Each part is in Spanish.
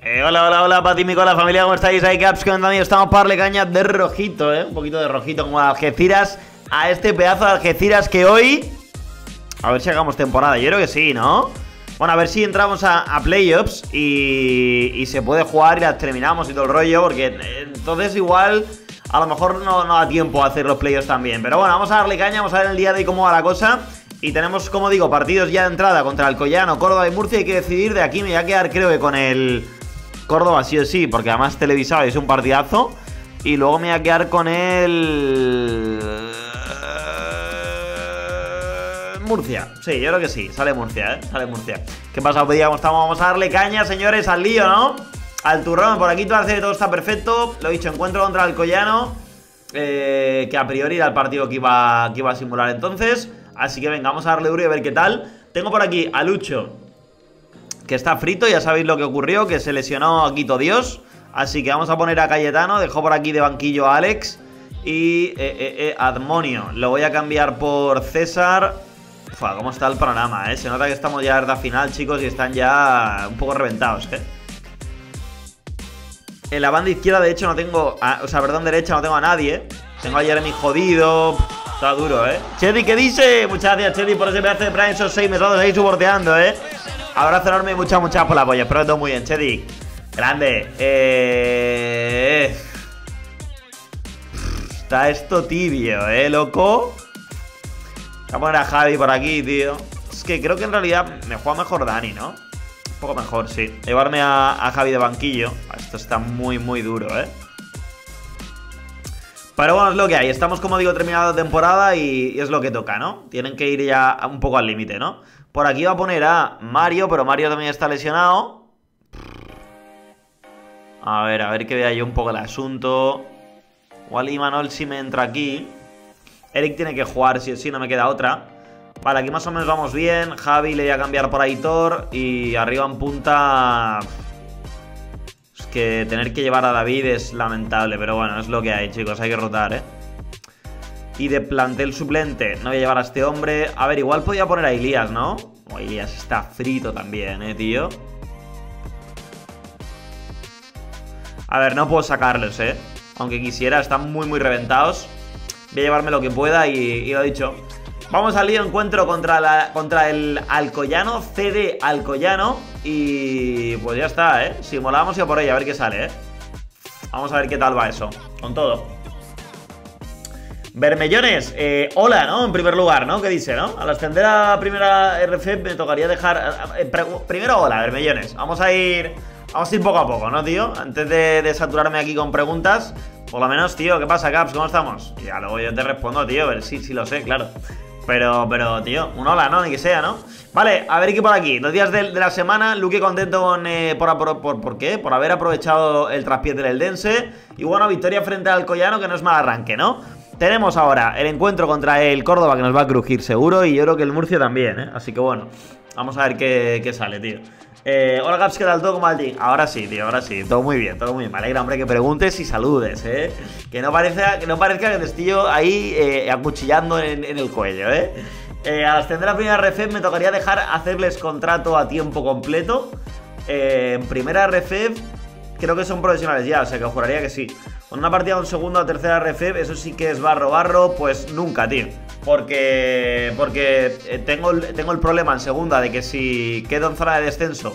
Hola, hola, hola, Pati, Mico, la familia, ¿cómo estáis? Ahí, Caps, que también estamos para darle caña de rojito, un poquito de rojito como a Algeciras, a este pedazo de Algeciras que hoy... A ver si hagamos temporada, yo creo que sí, ¿no? Bueno, a ver si entramos a playoffs y se puede jugar y las terminamos y todo el rollo, porque entonces igual a lo mejor no da tiempo a hacer los playoffs también. Pero bueno, vamos a darle caña, vamos a ver el día de hoy cómo va la cosa. Y tenemos, como digo, partidos ya de entrada contra Alcoyano, Córdoba y Murcia. Hay que decidir, de aquí me voy a quedar creo que con el Córdoba sí o sí, porque además televisado y es un partidazo. Y luego me voy a quedar con el... Murcia, sí, yo creo que sí, sale Murcia, sale Murcia. ¿Qué pasa? Pues digamos, vamos a darle caña, señores, al lío, ¿no? Al turrón, por aquí parece que todo está perfecto. Lo he dicho, encuentro contra Alcoyano, que a priori era el partido que iba a simular entonces. Así que venga, vamos a darle duro y a ver qué tal. Tengo por aquí a Lucho, que está frito, ya sabéis lo que ocurrió, que se lesionó a Quito Dios. Así que vamos a poner a Cayetano, dejo por aquí de banquillo a Alex. Y Admonio, lo voy a cambiar por César. Uf, cómo está el panorama, se nota que estamos ya en la final, chicos, y están ya un poco reventados, En la banda izquierda, de hecho, no tengo... o sea, perdón, derecha no tengo a nadie. Tengo a Jeremy jodido. Está duro, Chedi, ¿qué dice? Muchas gracias, Chedi, por ese pedazo de Prime. Esos 6 meses ahí suborteando, Abrazo enorme y muchas por la polla. Espero que todo muy bien, Chedi. Grande. Está esto tibio, loco. Voy a poner a Javi por aquí, tío. Es que creo que en realidad me juega mejor Dani, ¿no? Un poco mejor, sí. Llevarme a Javi de banquillo. Esto está muy, muy duro, Pero bueno, es lo que hay. Estamos, como digo, terminando la temporada y es lo que toca, ¿no? Tienen que ir ya un poco al límite, ¿no? Por aquí va a poner a Mario, pero Mario también está lesionado. A ver que vea yo un poco el asunto. Igual Imanol si me entra aquí. Eric tiene que jugar, sí o sí, no me queda otra. Vale, aquí más o menos vamos bien. Javi le voy a cambiar por Aitor. Y arriba en punta... Es que tener que llevar a David es lamentable. Pero bueno, es lo que hay, chicos, hay que rotar, Y de plantel suplente no voy a llevar a este hombre. A ver, igual podía poner a Elías, ¿no? Oh, Elías está frito también, tío. A ver, no puedo sacarlos, aunque quisiera, están muy, muy reventados. Voy a llevarme lo que pueda y lo dicho. Vamos al lío, encuentro contra el Alcoyano, CD Alcoyano. Y pues ya está, si molamos ya por ahí, a ver qué sale, Vamos a ver qué tal va eso, con todo. Bermellones, hola, ¿no? En primer lugar, ¿no? ¿Qué dice, no? Al ascender a primera RF me tocaría dejar... primero, hola, Bermellones. Vamos a ir poco a poco, ¿no, tío? Antes de saturarme aquí con preguntas. Por lo menos, tío, ¿qué pasa, Caps? ¿Cómo estamos? Ya luego yo te respondo, tío, a ver, sí lo sé, claro. Pero, tío, un hola, ¿no? Ni que sea, ¿no? Vale, a ver qué por aquí. 2 días de la semana. Luque contento con... ¿Por qué? Por haber aprovechado el traspié del Eldense. Y bueno, victoria frente al Alcoyano, que no es mal arranque, ¿no? Tenemos ahora el encuentro contra el Córdoba, que nos va a crujir seguro. Y yo creo que el Murcia también, Así que bueno, vamos a ver qué sale, tío. Hola, Gaps, ¿qué tal? ¿Todo como al ti? Ahora sí, tío, ahora sí. Todo muy bien, todo muy bien. Me alegra, hombre, que preguntes y saludes, Que no parezca que te estoy ahí acuchillando en el cuello, Al ascender a primera RF me tocaría hacerles contrato a tiempo completo. En primera RF creo que son profesionales ya, o sea que juraría que sí. Con una partida de un segundo a tercera RF, eso sí que es barro, pues nunca, tío. Porque tengo el problema en segunda de que si quedo en zona de descenso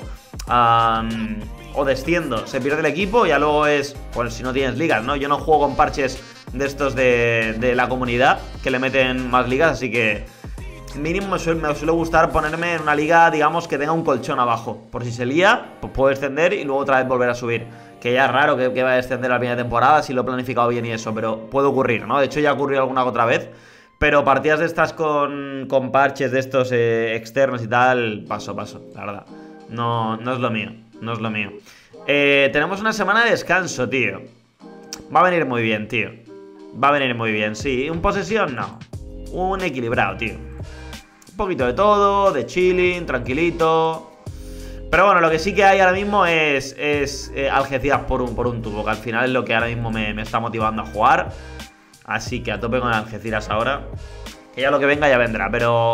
o desciendo, se pierde el equipo. Ya luego es, pues si no tienes ligas, ¿no? Yo no juego con parches de estos de la comunidad que le meten más ligas, así que mínimo me suele gustar ponerme en una liga, digamos, que tenga un colchón abajo. Por si se lía, pues puedo descender y luego otra vez volver a subir. Que ya es raro que vaya a descender la primera temporada si lo he planificado bien y eso, pero puede ocurrir, ¿no? De hecho ya ha ocurrido alguna otra vez. Pero partidas de estas con parches de estos externos y tal, paso, la verdad. No es lo mío, no es lo mío. Tenemos una semana de descanso, tío. Va a venir muy bien, tío. Va a venir muy bien, sí. ¿Un posesión? No. Un equilibrado, tío. Un poquito de todo, de chilling, tranquilito. Pero bueno, lo que sí que hay ahora mismo es Algeciras por un tubo, que al final es lo que ahora mismo me está motivando a jugar. Así que a tope con Algeciras ahora. Que ya lo que venga ya vendrá, pero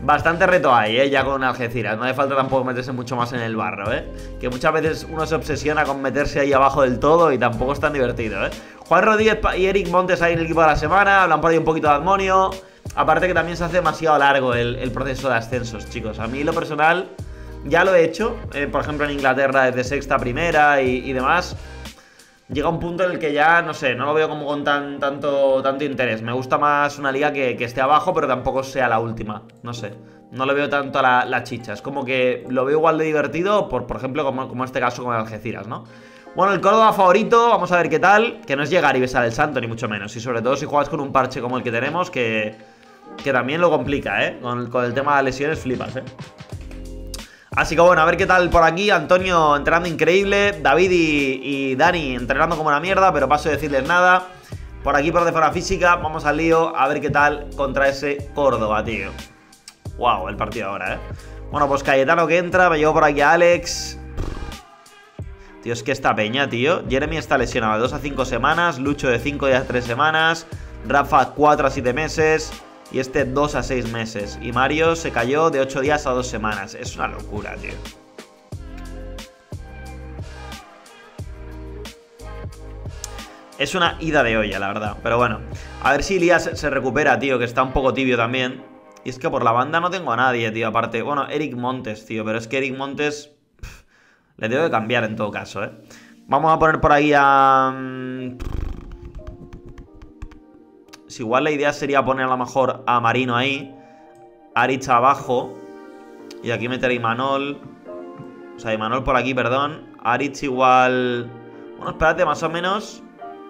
Bastante reto hay, ya con Algeciras. No hace falta tampoco meterse mucho más en el barro, que muchas veces uno se obsesiona con meterse ahí abajo del todo y tampoco es tan divertido, Juan Rodríguez y Eric Montes ahí en el equipo de la semana. Hablan por ahí un poquito de Admonio. Aparte que también se hace demasiado largo el proceso de ascensos, chicos. A mí lo personal ya lo he hecho, por ejemplo en Inglaterra desde sexta a primera y demás. Llega un punto en el que ya, no sé, no lo veo como con tanto interés. Me gusta más una liga que esté abajo, pero tampoco sea la última. No sé, no le veo tanto a la chicha. Es como que lo veo igual de divertido, por ejemplo, como este caso con el Algeciras, ¿no? Bueno, el Córdoba favorito, vamos a ver qué tal. Que no es llegar y besar el santo, ni mucho menos. Y sobre todo si juegas con un parche como el que tenemos, que también lo complica, con el tema de lesiones flipas, Así que bueno, a ver qué tal por aquí. Antonio entrenando increíble, David y Dani entrenando como una mierda, pero paso de decirles nada. Por aquí por de forma física, vamos al lío, a ver qué tal contra ese Córdoba, tío. Wow, el partido ahora, Bueno, pues Cayetano que entra, me llevo por aquí a Alex. Tío, es que esta peña, tío. Jeremy está lesionado de 2 a 5 semanas, Lucho de 5 días a 3 semanas, Rafa 4 a 7 meses... Y este 2 a 6 meses. Y Mario se cayó de 8 días a 2 semanas. Es una locura, tío. Es una ida de olla, la verdad. Pero bueno, a ver si Elías se recupera, tío, que está un poco tibio también. Y es que por la banda no tengo a nadie, tío, aparte. Bueno, Eric Montes, tío, pero es que Eric Montes le tengo que cambiar en todo caso, Vamos a poner por ahí a... Si igual la idea sería poner a lo mejor a Marino ahí, Aritz abajo, y aquí meter a Imanol. O sea, Imanol por aquí, perdón. Aritz igual... Bueno, espérate, más o menos.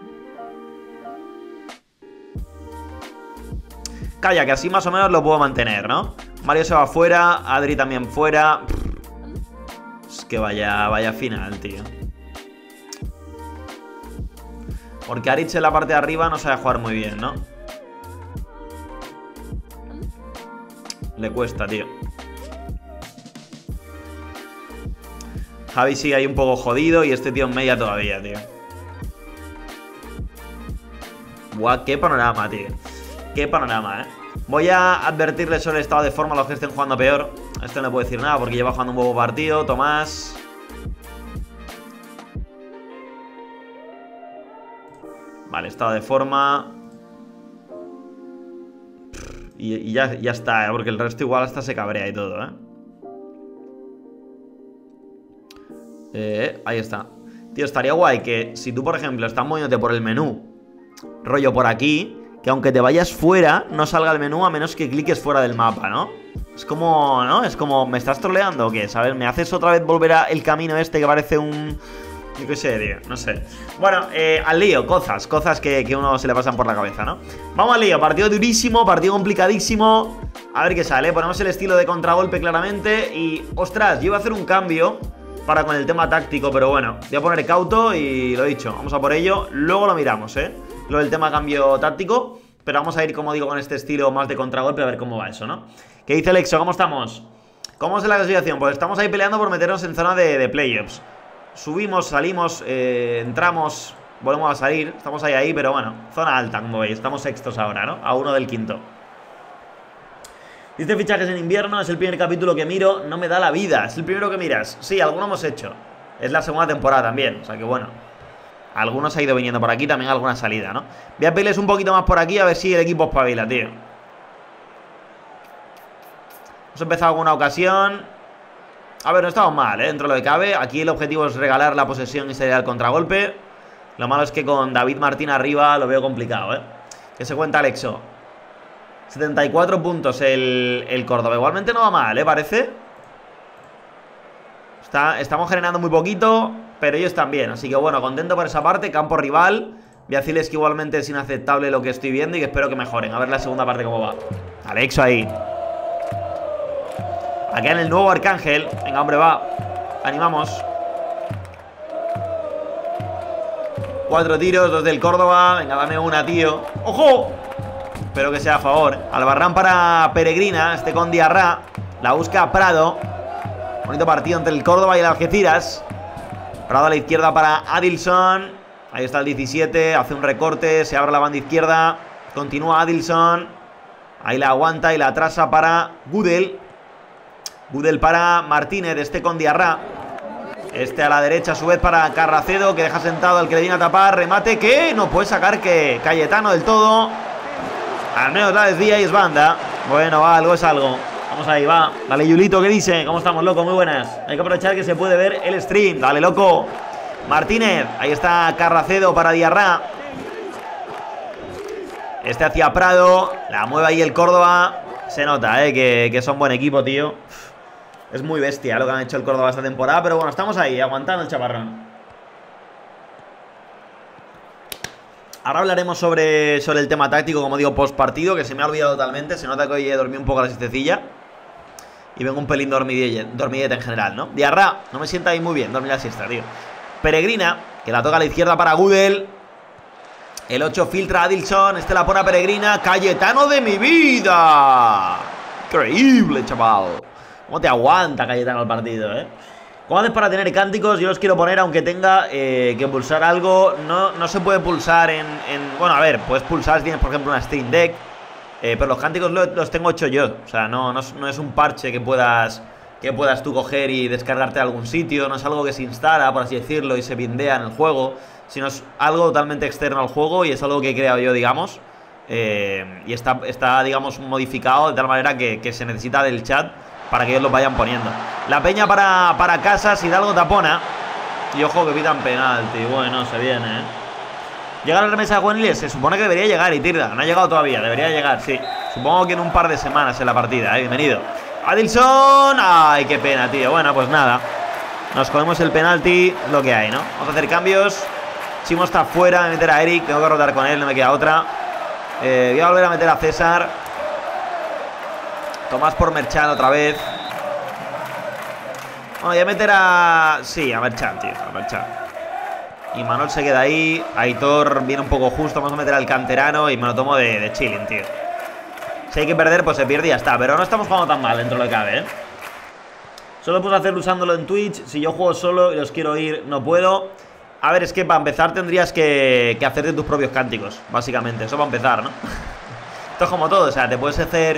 Calla, que así más o menos lo puedo mantener, ¿no? Mario se va fuera, Adri también fuera. Es que vaya final, tío. Porque Aritz en la parte de arriba no sabe jugar muy bien, ¿no? Le cuesta, tío. Javi sigue ahí un poco jodido y este tío en media todavía, tío. Buah, qué panorama, tío. Qué panorama, Voy a advertirles sobre el estado de forma a los que estén jugando peor. Este no le puedo decir nada porque lleva jugando un huevo partido. Tomás. Vale, estado de forma. Y ya está, porque el resto igual hasta se cabrea y todo, ahí está. Tío, estaría guay que si tú, por ejemplo, estás moviéndote por el menú, rollo por aquí, que aunque te vayas fuera, no salga el menú a menos que cliques fuera del mapa, ¿no? Es como, ¿no? Es como, ¿me estás troleando o qué? ¿Sabes? ¿Me haces otra vez volver a el camino este que parece un... Yo qué sé, tío, no sé. Bueno, al lío, cosas que uno se le pasan por la cabeza, ¿no? Vamos al lío, partido durísimo, partido complicadísimo. A ver qué sale, ponemos el estilo de contragolpe claramente. Y, ostras, yo iba a hacer un cambio para con el tema táctico, pero bueno, voy a poner cauto y lo he dicho, vamos a por ello. Luego lo miramos, lo del tema cambio táctico. Pero vamos a ir, como digo, con este estilo más de contragolpe a ver cómo va eso, ¿no? ¿Qué dice Lexo? ¿Cómo estamos? ¿Cómo es la clasificación? Pues estamos ahí peleando por meternos en zona de playoffs. Subimos, salimos, entramos, volvemos a salir. Estamos ahí, pero bueno, zona alta, como veis. Estamos sextos ahora, ¿no? A 1 del quinto. Dice fichajes en invierno, es el primer capítulo que miro. No me da la vida, es el primero que miras. Sí, alguno hemos hecho. Es la segunda temporada también, o sea que bueno. Algunos ha ido viniendo por aquí, también alguna salida, ¿no? Voy a pedirles un poquito más por aquí, a ver si el equipo espabila, tío. Hemos empezado con una ocasión. A ver, no estamos mal, dentro de lo que cabe. Aquí el objetivo es regalar la posesión y salir al contragolpe. Lo malo es que con David Martín arriba lo veo complicado, ¿Qué se cuenta Alexo? 74 puntos el Córdoba. Igualmente no va mal, parece. Estamos generando muy poquito, pero ellos también. Así que bueno, contento por esa parte. Campo rival. Voy a decirles que igualmente es inaceptable lo que estoy viendo y que espero que mejoren. A ver la segunda parte cómo va. Alexo ahí. Aquí en el nuevo Arcángel. Venga, hombre, va. Animamos. 4 tiros, 2 del Córdoba. Venga, dame una, tío. ¡Ojo! Espero que sea a favor. Albarrán para Peregrina. Este con Diarra. La busca Prado. Bonito partido entre el Córdoba y el Algeciras. Prado a la izquierda para Adilson. Ahí está el 17. Hace un recorte. Se abre la banda izquierda. Continúa Adilson. Ahí la aguanta y la atrasa para Gudel. Gudel para Martínez, este con Diarra. Este a la derecha a su vez para Carracedo, que deja sentado al que le viene a tapar. Remate que no puede sacar que Cayetano del todo. Al menos la desvía y es banda. Bueno, va, algo es algo. Vamos ahí, va. Dale, Yulito, ¿qué dice? ¿Cómo estamos, loco? Muy buenas. Hay que aprovechar que se puede ver el stream. Dale, loco. Martínez. Ahí está Carracedo para Diarra. Este hacia Prado. La mueve ahí el Córdoba. Se nota, que son buen equipo, tío. Es muy bestia lo que han hecho el Córdoba esta temporada. Pero bueno, estamos ahí, aguantando el chaparrón. Ahora hablaremos sobre el tema táctico, como digo, post partido, que se me ha olvidado totalmente. Se nota que hoy he dormido un poco a la siestecilla y vengo un pelín dormideta en general, ¿no? Diarra, no me sienta ahí muy bien dormir la siesta, tío. Peregrina, que la toca a la izquierda para Gudel. El 8 filtra a Adilson, este la pone a Peregrina. Cayetano de mi vida. Increíble, chaval. ¿Cómo te aguanta Cayetano el partido, ¿Cómo haces para tener cánticos? Yo los quiero poner aunque tenga que pulsar algo. No se puede pulsar Bueno, a ver, puedes pulsar si tienes, por ejemplo, una Stream Deck. Pero los cánticos los tengo hecho yo. O sea, no es un parche que puedas tú coger y descargarte de algún sitio. No es algo que se instala, por así decirlo, y se bindea en el juego. Sino es algo totalmente externo al juego y es algo que he creado yo, digamos. Y está, digamos, modificado de tal manera que se necesita del chat para que ellos lo vayan poniendo. La peña para Casas, Hidalgo tapona. Y ojo que pitan penalti. Bueno, se viene, ¿Llega la remesa de juveniles? Se supone que debería llegar, Itirda. No ha llegado todavía, debería llegar, sí. Supongo que en un par de semanas en la partida, Bienvenido. Adilson. Ay, qué pena, tío. Bueno, pues nada. Nos comemos el penalti, lo que hay, ¿no? Vamos a hacer cambios. Chimo está fuera, de meter a Eric. Tengo que rotar con él, no me queda otra. Voy a volver a meter a César. Tomás por Merchan otra vez. Bueno, voy a meter a... Sí, a Merchan, tío, a Merchan. Y Manol se queda ahí. Aitor viene un poco justo. Vamos a meter al canterano y me lo tomo de chilling, tío. Si hay que perder, pues se pierde y ya está. Pero no estamos jugando tan mal dentro de lo que cabe, Solo puedo hacerlo usándolo en Twitch. Si yo juego solo y los quiero ir, no puedo. A ver, es que para empezar tendrías que hacerte tus propios cánticos, básicamente. Eso para empezar, ¿no? Esto es como todo, o sea, te puedes hacer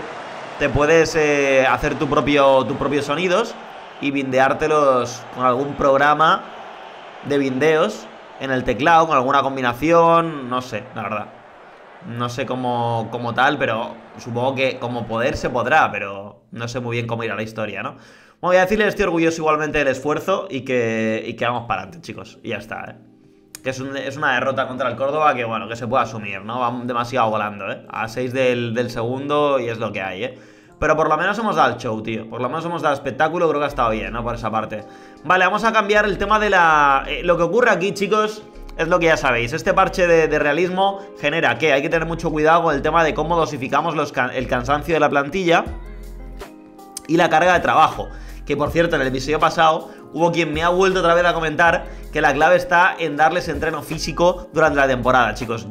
tus propios sonidos y bindeártelos con algún programa de bindeos en el teclado, con alguna combinación, no sé, la verdad. No sé cómo tal, pero supongo que como poder se podrá, pero no sé muy bien cómo irá la historia, ¿no? Bueno, voy a decirles, estoy orgulloso igualmente del esfuerzo y que vamos para adelante, chicos. Y ya está, Que es una derrota contra el Córdoba que, bueno, que se puede asumir, ¿no? Vamos demasiado volando, A 6 del segundo y es lo que hay, Pero por lo menos hemos dado el show, tío. Por lo menos hemos dado espectáculo, creo que ha estado bien, ¿no? Por esa parte. Vale, vamos a cambiar el tema de la... lo que ocurre aquí, chicos, es lo que ya sabéis. Este parche de realismo genera que hay que tener mucho cuidado con el tema de cómo dosificamos el cansancio de la plantilla y la carga de trabajo. Que, por cierto, en el episodio pasado hubo quien me ha vuelto otra vez a comentar que la clave está en darles entreno físico durante la temporada, chicos.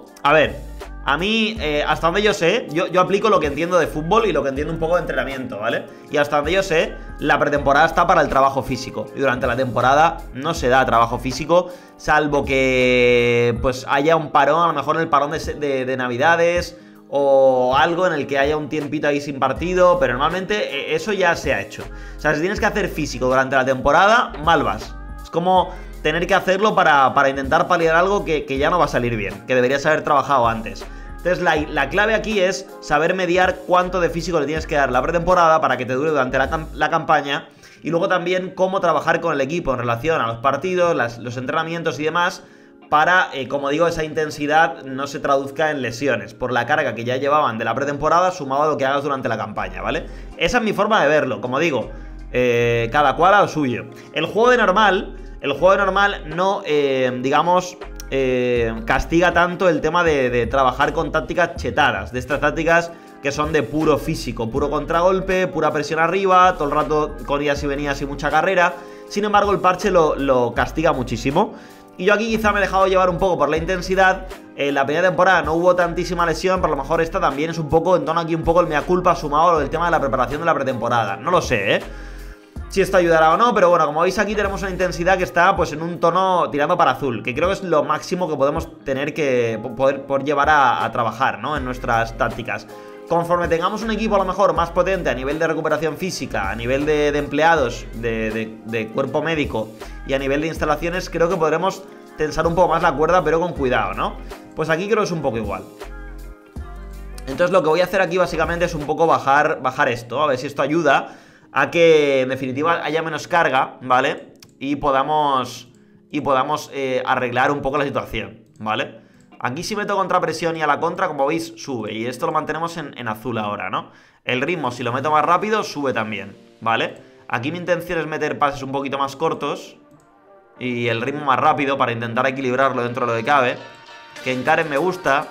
A mí, hasta donde yo sé, yo aplico lo que entiendo de fútbol y lo que entiendo un poco de entrenamiento, ¿vale? Y hasta donde yo sé, la pretemporada está para el trabajo físico. Y durante la temporada no se da trabajo físico, salvo que pues haya un parón, a lo mejor el parón de Navidades o algo en el que haya un tiempito ahí sin partido, pero normalmente eso ya se ha hecho. O sea, si tienes que hacer físico durante la temporada, mal vas. Es como tener que hacerlo para intentar paliar algo que ya no va a salir bien, que deberías haber trabajado antes. Entonces la clave aquí es saber mediar cuánto de físico le tienes que dar la pretemporada para que te dure durante la campaña, y luego también cómo trabajar con el equipo en relación a los partidos, los entrenamientos y demás, para, como digo, esa intensidad no se traduzca en lesiones por la carga que ya llevaban de la pretemporada sumado a lo que hagas durante la campaña, ¿vale? Esa es mi forma de verlo, como digo, cada cual a lo suyo. El juego de normal no, digamos, castiga tanto el tema de trabajar con tácticas chetadas, de estas tácticas que son de puro físico, puro contragolpe, pura presión arriba, todo el rato con idas y venidas y mucha carrera. Sin embargo, el parche lo castiga muchísimo. Y yo aquí quizá me he dejado llevar un poco por la intensidad. En la primera temporada no hubo tantísima lesión, pero a lo mejor esta también es un poco, en tono aquí un poco el mea culpa sumado a lo del tema de la preparación de la pretemporada. No lo sé, si esto ayudará o no, pero bueno, como veis aquí tenemos una intensidad que está pues en un tono tirando para azul, que creo que es lo máximo que podemos tener que poder llevar a trabajar, ¿no? En nuestras tácticas. Conforme tengamos un equipo a lo mejor más potente a nivel de recuperación física, a nivel de empleados, de cuerpo médico y a nivel de instalaciones, creo que podremos tensar un poco más la cuerda, pero con cuidado, ¿no? Pues aquí creo que es un poco igual. Entonces lo que voy a hacer aquí básicamente es un poco bajar esto, a ver si esto ayuda a que en definitiva haya menos carga, ¿vale? Y podamos arreglar un poco la situación, ¿vale? Aquí si meto contrapresión y a la contra, como veis, sube. Y esto lo mantenemos en azul ahora, ¿no? El ritmo, si lo meto más rápido, sube también, ¿vale? Aquí mi intención es meter pases un poquito más cortos y el ritmo más rápido para intentar equilibrarlo dentro de lo que cabe. Que en Karen me gusta.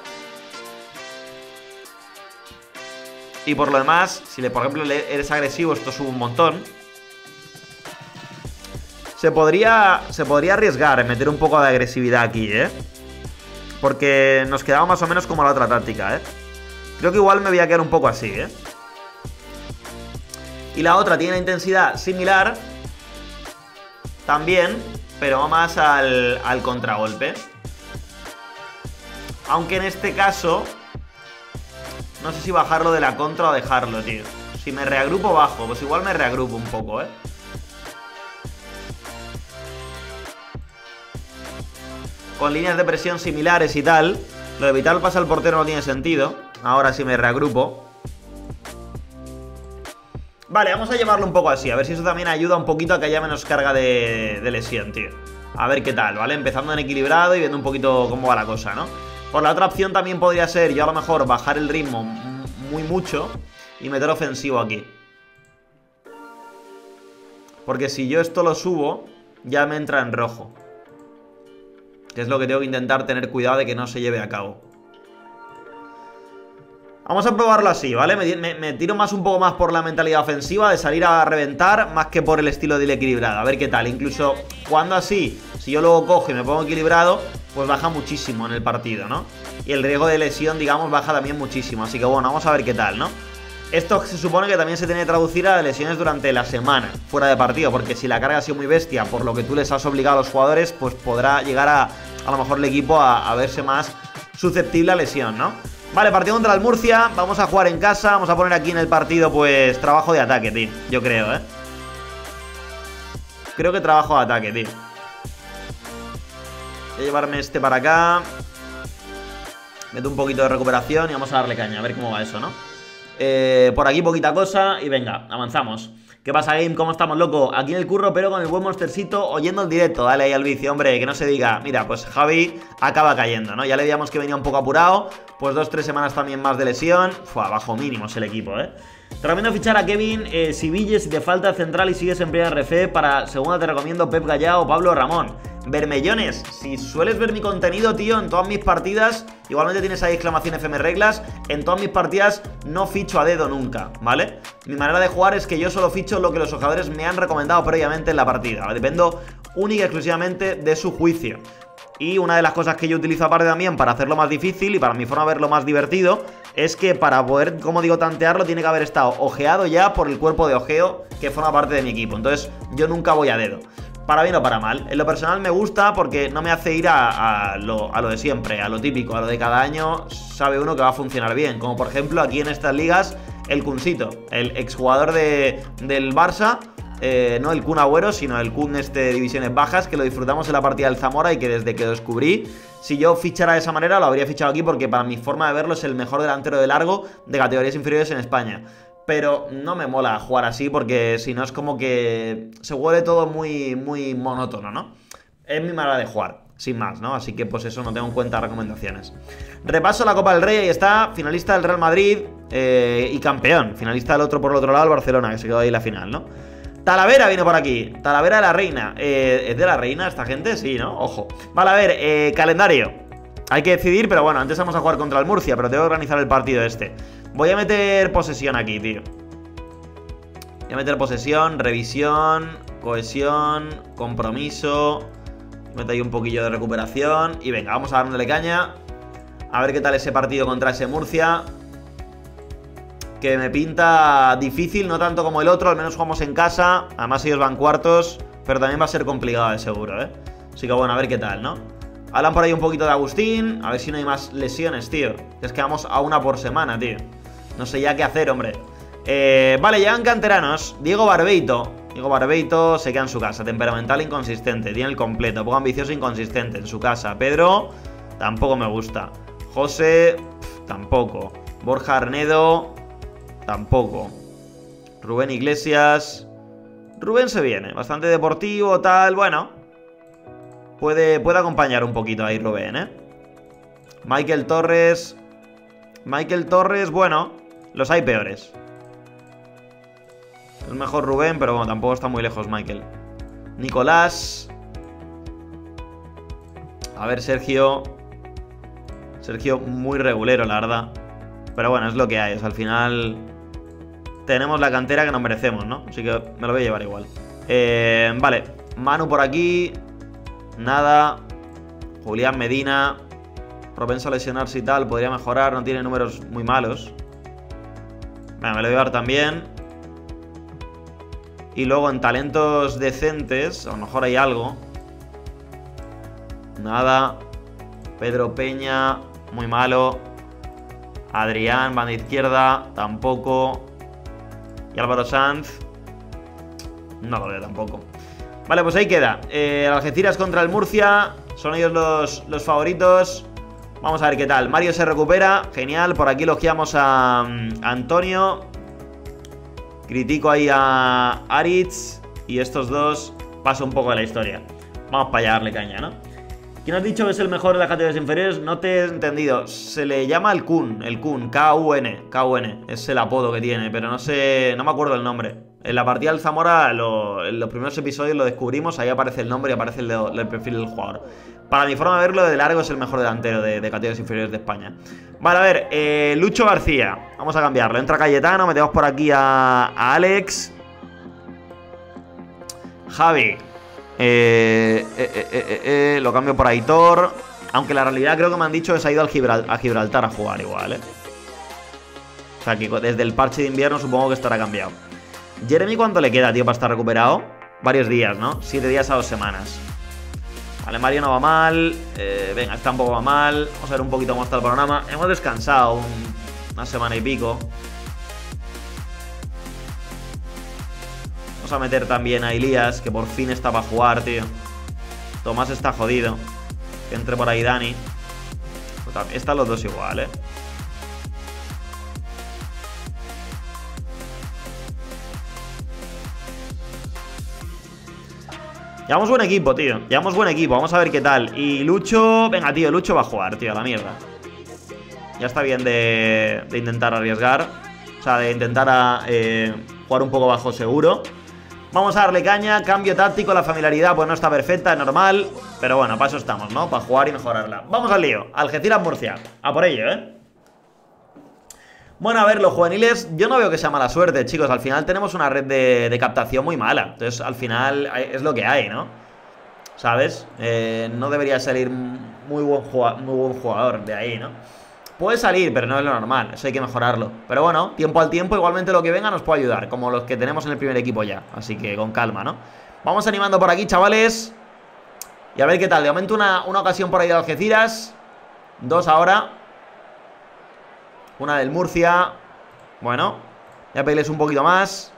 Y por lo demás, si por ejemplo eres agresivo, esto sube un montón. Se podría arriesgar en meter un poco de agresividad aquí, ¿eh? Porque nos quedaba más o menos como la otra táctica, ¿eh? Creo que igual me voy a quedar un poco así, ¿eh? Y la otra tiene intensidad similar también, pero más al contragolpe. Aunque en este caso no sé si bajarlo de la contra o dejarlo, tío. Si me reagrupo, bajo. Pues igual me reagrupo un poco, ¿eh? Con líneas de presión similares y tal. Lo de evitar el pase al portero no tiene sentido. Ahora sí me reagrupo. Vale, vamos a llevarlo un poco así. A ver si eso también ayuda un poquito a que haya menos carga de lesión, tío. A ver qué tal, ¿vale? Empezando en equilibrado y viendo un poquito cómo va la cosa, ¿no? Por la otra opción también podría ser yo a lo mejor bajar el ritmo muy mucho y meter ofensivo aquí. Porque si yo esto lo subo, ya me entra en rojo. Que es lo que tengo que intentar tener cuidado de que no se lleve a cabo. Vamos a probarlo así, ¿vale? Me tiro un poco más por la mentalidad ofensiva de salir a reventar más que por el estilo del equilibrado. A ver qué tal. Incluso jugando así, si yo luego cojo y me pongo equilibrado, pues baja muchísimo en el partido, ¿no? Y el riesgo de lesión, digamos, baja también muchísimo. Así que bueno, vamos a ver qué tal, ¿no? Esto se supone que también se tiene que traducir a lesiones durante la semana, fuera de partido. Porque si la carga ha sido muy bestia por lo que tú les has obligado a los jugadores, pues podrá llegar a lo mejor el equipo a verse más susceptible a lesión, ¿no? Vale, partido contra el Murcia. Vamos a jugar en casa. Vamos a poner aquí en el partido, pues, trabajo de ataque, tío. Yo creo, ¿eh? Creo que trabajo de ataque, tío. Voy a llevarme este para acá. Meto un poquito de recuperación y vamos a darle caña. A ver cómo va eso, ¿no? Por aquí poquita cosa y venga, avanzamos. ¿Qué pasa, Game? ¿Cómo estamos, loco? Aquí en el curro, pero con el buen Monstercito oyendo el directo. Dale ahí al vicio, hombre, que no se diga. Mira, pues Javi acaba cayendo, ¿no? Ya le veíamos que venía un poco apurado. Pues 2-3 semanas también más de lesión. Fue bajo mínimos el equipo, ¿eh? Te recomiendo fichar a Kevin Siville si te falta central y sigues en primera RF. Para segunda te recomiendo Pep Gallao o Pablo Ramón. Bermellones, si sueles ver mi contenido, tío, en todas mis partidas, igualmente tienes ahí exclamación FM reglas, en todas mis partidas no ficho a dedo nunca, ¿vale? Mi manera de jugar es que yo solo ficho lo que los jugadores me han recomendado previamente en la partida, ¿vale? Dependo única y exclusivamente de su juicio. Y una de las cosas que yo utilizo aparte también para hacerlo más difícil y para mi forma de verlo más divertido es que para poder, como digo, tantearlo tiene que haber estado ojeado ya por el cuerpo de ojeo que forma parte de mi equipo. Entonces yo nunca voy a dedo. Para bien o para mal. En lo personal me gusta porque no me hace ir a lo de siempre, a lo típico, a lo de cada año sabe uno que va a funcionar bien. Como por ejemplo aquí en estas ligas el Kuncito, el exjugador del Barça. No el Kun Agüero, sino el Kun de divisiones bajas, que lo disfrutamos en la partida del Zamora y que desde que lo descubrí, si yo fichara de esa manera lo habría fichado aquí porque para mi forma de verlo es el mejor delantero de largo de categorías inferiores en España. Pero no me mola jugar así porque si no es como que se vuelve todo muy monótono, ¿no? Es mi manera de jugar, sin más, ¿no? Así que pues eso, no tengo en cuenta recomendaciones. Repaso la Copa del Rey, ahí está, finalista del Real Madrid y campeón. Finalista del otro por el otro lado, el Barcelona, que se quedó ahí en la final, ¿no? Talavera viene por aquí, Talavera de la Reina. ¿Es de la Reina esta gente? Sí, ¿no? Ojo. Vale, a ver, calendario. Hay que decidir, pero bueno, antes vamos a jugar contra el Murcia, pero tengo que organizar el partido este. Voy a meter posesión aquí, tío. Voy a meter posesión, revisión, cohesión, compromiso. Meto ahí un poquillo de recuperación. Y venga, vamos a darle caña. A ver qué tal ese partido contra ese Murcia. Que me pinta difícil, no tanto como el otro. Al menos jugamos en casa. Además ellos van cuartos. Pero también va a ser complicado de seguro, ¿eh? Así que bueno, a ver qué tal, ¿no? Hablan por ahí un poquito de Agustín. A ver si no hay más lesiones, tío. Es que vamos a una por semana, tío. No sé ya qué hacer, hombre. Vale, llegan canteranos. Diego Barbeito. Diego Barbeito se queda en su casa. Temperamental, inconsistente. Tiene el completo. Poco ambicioso, inconsistente. En su casa. Pedro, tampoco me gusta. José, tampoco. Borja Arnedo, tampoco. Rubén Iglesias. Rubén se viene. Bastante deportivo, tal. Bueno. Puede acompañar un poquito ahí Rubén, ¿eh? Michael Torres. Michael Torres, bueno. Los hay peores. Es mejor Rubén, pero bueno, tampoco está muy lejos Michael. Nicolás. A ver, Sergio. Sergio muy regulero, la verdad. Pero bueno, es lo que hay. O sea, al final tenemos la cantera que nos merecemos, ¿no? Así que me lo voy a llevar igual. Vale, Manu por aquí. Nada. Julián Medina. Propenso a lesionarse y tal. Podría mejorar, no tiene números muy malos. Venga, me lo voy a llevar también. Y luego en talentos decentes, a lo mejor hay algo. Nada. Pedro Peña, muy malo. Adrián, banda izquierda, tampoco. Y Álvaro Sanz, no lo veo tampoco. Vale, pues ahí queda. El Algeciras contra el Murcia. Son ellos los favoritos. Vamos a ver qué tal. Mario se recupera, genial. Por aquí elogiamos a Antonio. Critico ahí a Aritz. Y estos dos paso un poco de la historia. Vamos para allá darle caña, ¿no? ¿Quién has dicho que es el mejor de las categorías inferiores? No te he entendido. Se le llama el Kun, K-U-N. K-U-N. Es el apodo que tiene, pero no sé, no me acuerdo el nombre. En la partida del Zamora, en los primeros episodios lo descubrimos. Ahí aparece el nombre y aparece el perfil del jugador. Para mi forma de verlo, de largo es el mejor delantero de categorías inferiores de España. Vale, a ver, Lucho García. Vamos a cambiarlo. Entra Cayetano, metemos por aquí a Alex. Javi. Lo cambio por Aitor. Aunque la realidad creo que me han dicho que se ha ido a Gibraltar a jugar igual, O sea, que desde el parche de invierno supongo que estará cambiado. Jeremy, ¿cuánto le queda, tío, para estar recuperado? Varios días, ¿no? 7 días a 2 semanas. Vale, Mario no va mal. Venga, tampoco va mal. Vamos a ver un poquito cómo está el panorama. Hemos descansado una semana y pico. Vamos a meter también a Elías, que por fin está para jugar, tío. Tomás está jodido. Que entre por ahí Dani. Están los dos igual, Llevamos buen equipo, tío. Llevamos buen equipo. Vamos a ver qué tal. Y Lucho... Venga, tío. Lucho va a jugar, tío. A la mierda. Ya está bien de intentar arriesgar. O sea, de intentar jugar un poco bajo seguro. Vamos a darle caña. Cambio táctico. La familiaridad pues no está perfecta. Es normal. Pero bueno, para eso estamos, ¿no? Para jugar y mejorarla. Vamos al lío. Algeciras Murcia. A por ello, Bueno, a ver, los juveniles, yo no veo que sea mala suerte, chicos. Al final tenemos una red de captación muy mala. Entonces, al final es lo que hay, ¿no? ¿Sabes? No debería salir muy buen jugador de ahí, ¿no? Puede salir, pero no es lo normal. Eso hay que mejorarlo. Pero bueno, tiempo al tiempo, igualmente lo que venga nos puede ayudar. Como los que tenemos en el primer equipo ya. Así que con calma, ¿no? Vamos animando por aquí, chavales. Y a ver qué tal. De momento una ocasión por ahí de Algeciras. 2 ahora. Una del Murcia. Bueno, ya pedirles un poquito más.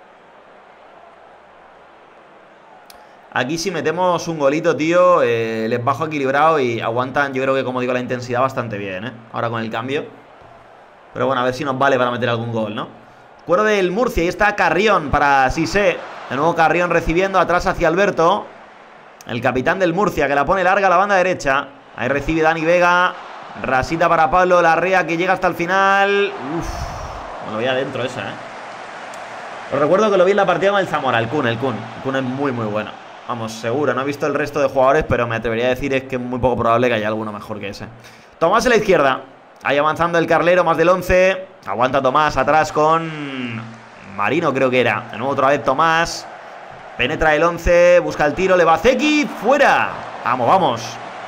Aquí si metemos un golito, tío, les bajo equilibrado y aguantan, yo creo que, como digo, la intensidad bastante bien, ahora con el cambio. Pero bueno, a ver si nos vale para meter algún gol, ¿no? Cuero del Murcia, ahí está Carrión para Sisé. De nuevo Carrión recibiendo atrás hacia Alberto. El capitán del Murcia, que la pone larga a la banda derecha. Ahí recibe Dani Vega. Rasita para Pablo Larrea, que llega hasta el final. Uff, me lo veía adentro esa, Os recuerdo que lo vi en la partida con el Zamora, el Kun. El Kun es muy, muy bueno. Vamos, seguro, no he visto el resto de jugadores, pero me atrevería a decir es que es muy poco probable que haya alguno mejor que ese. Tomás en la izquierda. Ahí avanzando el carlero, más del 11. Aguanta Tomás, atrás con Marino, creo que era. De nuevo otra vez Tomás. Penetra el 11, busca el tiro, le va a Zeki, fuera. Vamos, vamos.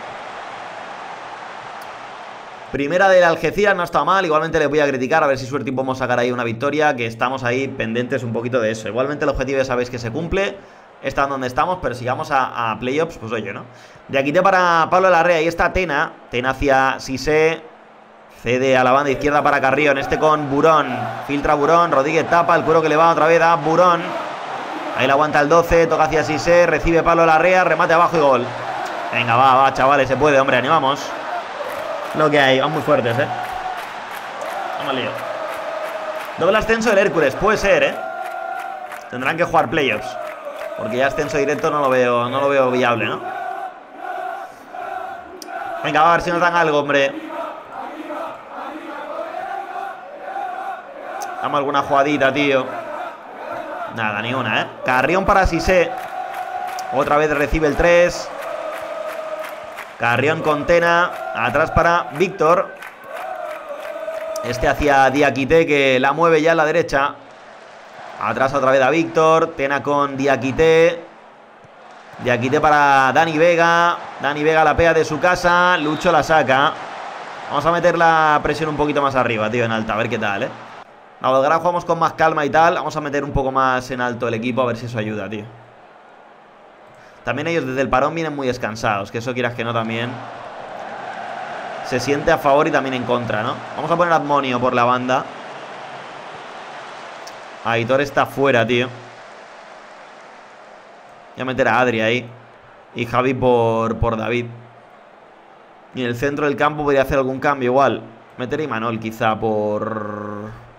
Primera del Algeciras, no está mal. Igualmente le voy a criticar, a ver si suerte y podemos sacar ahí una victoria, que estamos ahí pendientes un poquito de eso. Igualmente el objetivo ya sabéis que se cumple. Están donde estamos, pero si llegamos a playoffs, pues oye, ¿no? De aquí para Pablo Larrea, ahí está Tena. Tena hacia Sisé. Cede a la banda izquierda para Carrión. Este con Burón. Filtra Burón. Rodríguez tapa. El cuero que le va otra vez a Burón. Ahí la aguanta el 12. Toca hacia Sisé. Recibe palo Larrea. Remate abajo y gol. Venga, va, chavales. Se puede, hombre. Animamos. Lo que hay. Van muy fuertes, Vamos lío. Doble ascenso del Hércules. Puede ser, Tendrán que jugar playoffs. Porque ya ascenso directo no lo veo viable, ¿no? Venga, a ver si nos dan algo, hombre. Dame alguna jugadita, tío. Nada, ni una, Carrión para Sisé. Otra vez recibe el 3. Carrión con Tena. Atrás para Víctor. Este hacia Diakité, que la mueve ya a la derecha. Atrás otra vez a Víctor. Tena con Diakité. Diakité para Dani Vega. Dani Vega la pega de su casa. Lucho la saca. Vamos a meter la presión un poquito más arriba, tío, en alta. A ver qué tal, Ahora jugamos con más calma y tal. Vamos a meter un poco más en alto el equipo. A ver si eso ayuda, tío. También ellos desde el parón vienen muy descansados. Que eso quieras que no también se siente a favor y también en contra, ¿no? Vamos a poner a Admonio por la banda. Aitor está fuera, tío. Voy a meter a Adri ahí. Y Javi por David. Y en el centro del campo podría hacer algún cambio igual. Meter a Imanol quizá por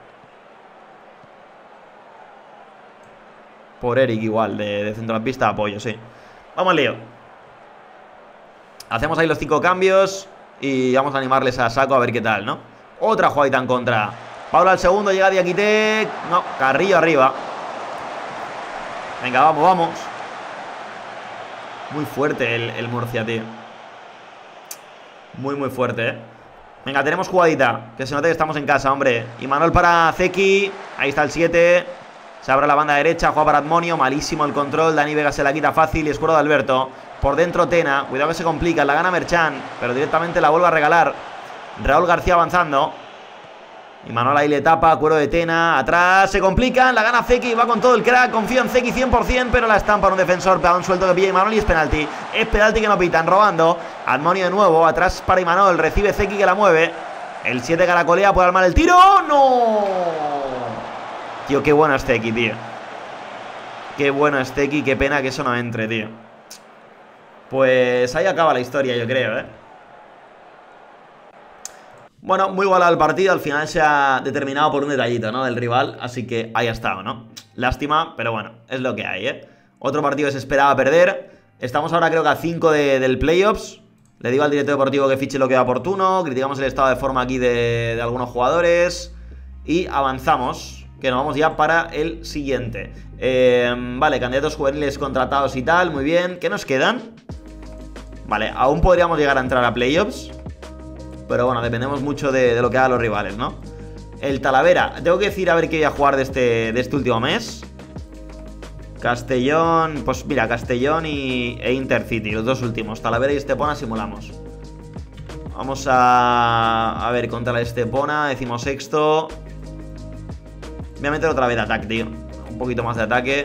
Eric igual, de centrocampista de apoyo, sí. Vamos al lío. Hacemos ahí los 5 cambios y vamos a animarles a saco a ver qué tal, ¿no? Otra jugadita en contra. Pablo al segundo, llega Diakité. No, Carrillo arriba. Venga, vamos. Muy fuerte el Murcia, tío. Muy fuerte, Venga, tenemos jugadita. Que se note que estamos en casa, hombre. Imanol para Zeki. Ahí está el 7. Se abre la banda derecha, juega para Admonio. Malísimo el control, Dani Vega se la quita fácil. Y escuero de Alberto, por dentro Tena. Cuidado que se complica, la gana Merchan, pero directamente la vuelve a regalar Raúl García avanzando. Imanol ahí le tapa, cuero de Tena. Atrás se complican, la gana Zeki. Va con todo el crack, confío en Zeki 100%. Pero la estampa un defensor, pega un suelto que pilla Imanol y es penalti. Es penalti que no pitan, robando. Admonio de nuevo, atrás para Imanol. Recibe Zeki que la mueve. El 7 caracolea, puede armar el tiro. ¡No! Tío, qué bueno es Zeki, tío. Qué bueno es Zeki, qué pena que eso no entre, tío. Pues ahí acaba la historia, yo creo, Bueno, muy igualado el partido. Al final se ha determinado por un detallito, ¿no? Del rival, así que ahí ha estado, ¿no? Lástima, pero bueno, es lo que hay, Otro partido que se esperaba perder. Estamos ahora creo que a 5 del playoffs. Le digo al director deportivo que fiche lo que va oportuno. Criticamos el estado de forma aquí de algunos jugadores. Y avanzamos, que nos vamos ya para el siguiente. Vale, candidatos juveniles contratados y tal. Muy bien, ¿qué nos quedan? Vale, aún podríamos llegar a entrar a playoffs, pero bueno, dependemos mucho de lo que hagan los rivales, ¿no? El Talavera, tengo que decir a ver qué voy a jugar de este último mes. Castellón, pues mira, Castellón e Intercity, los dos últimos. Talavera y Estepona simulamos. Vamos a ver, contra la Estepona, decimosexto. Voy a meter otra vez de ataque, tío. Un poquito más de ataque.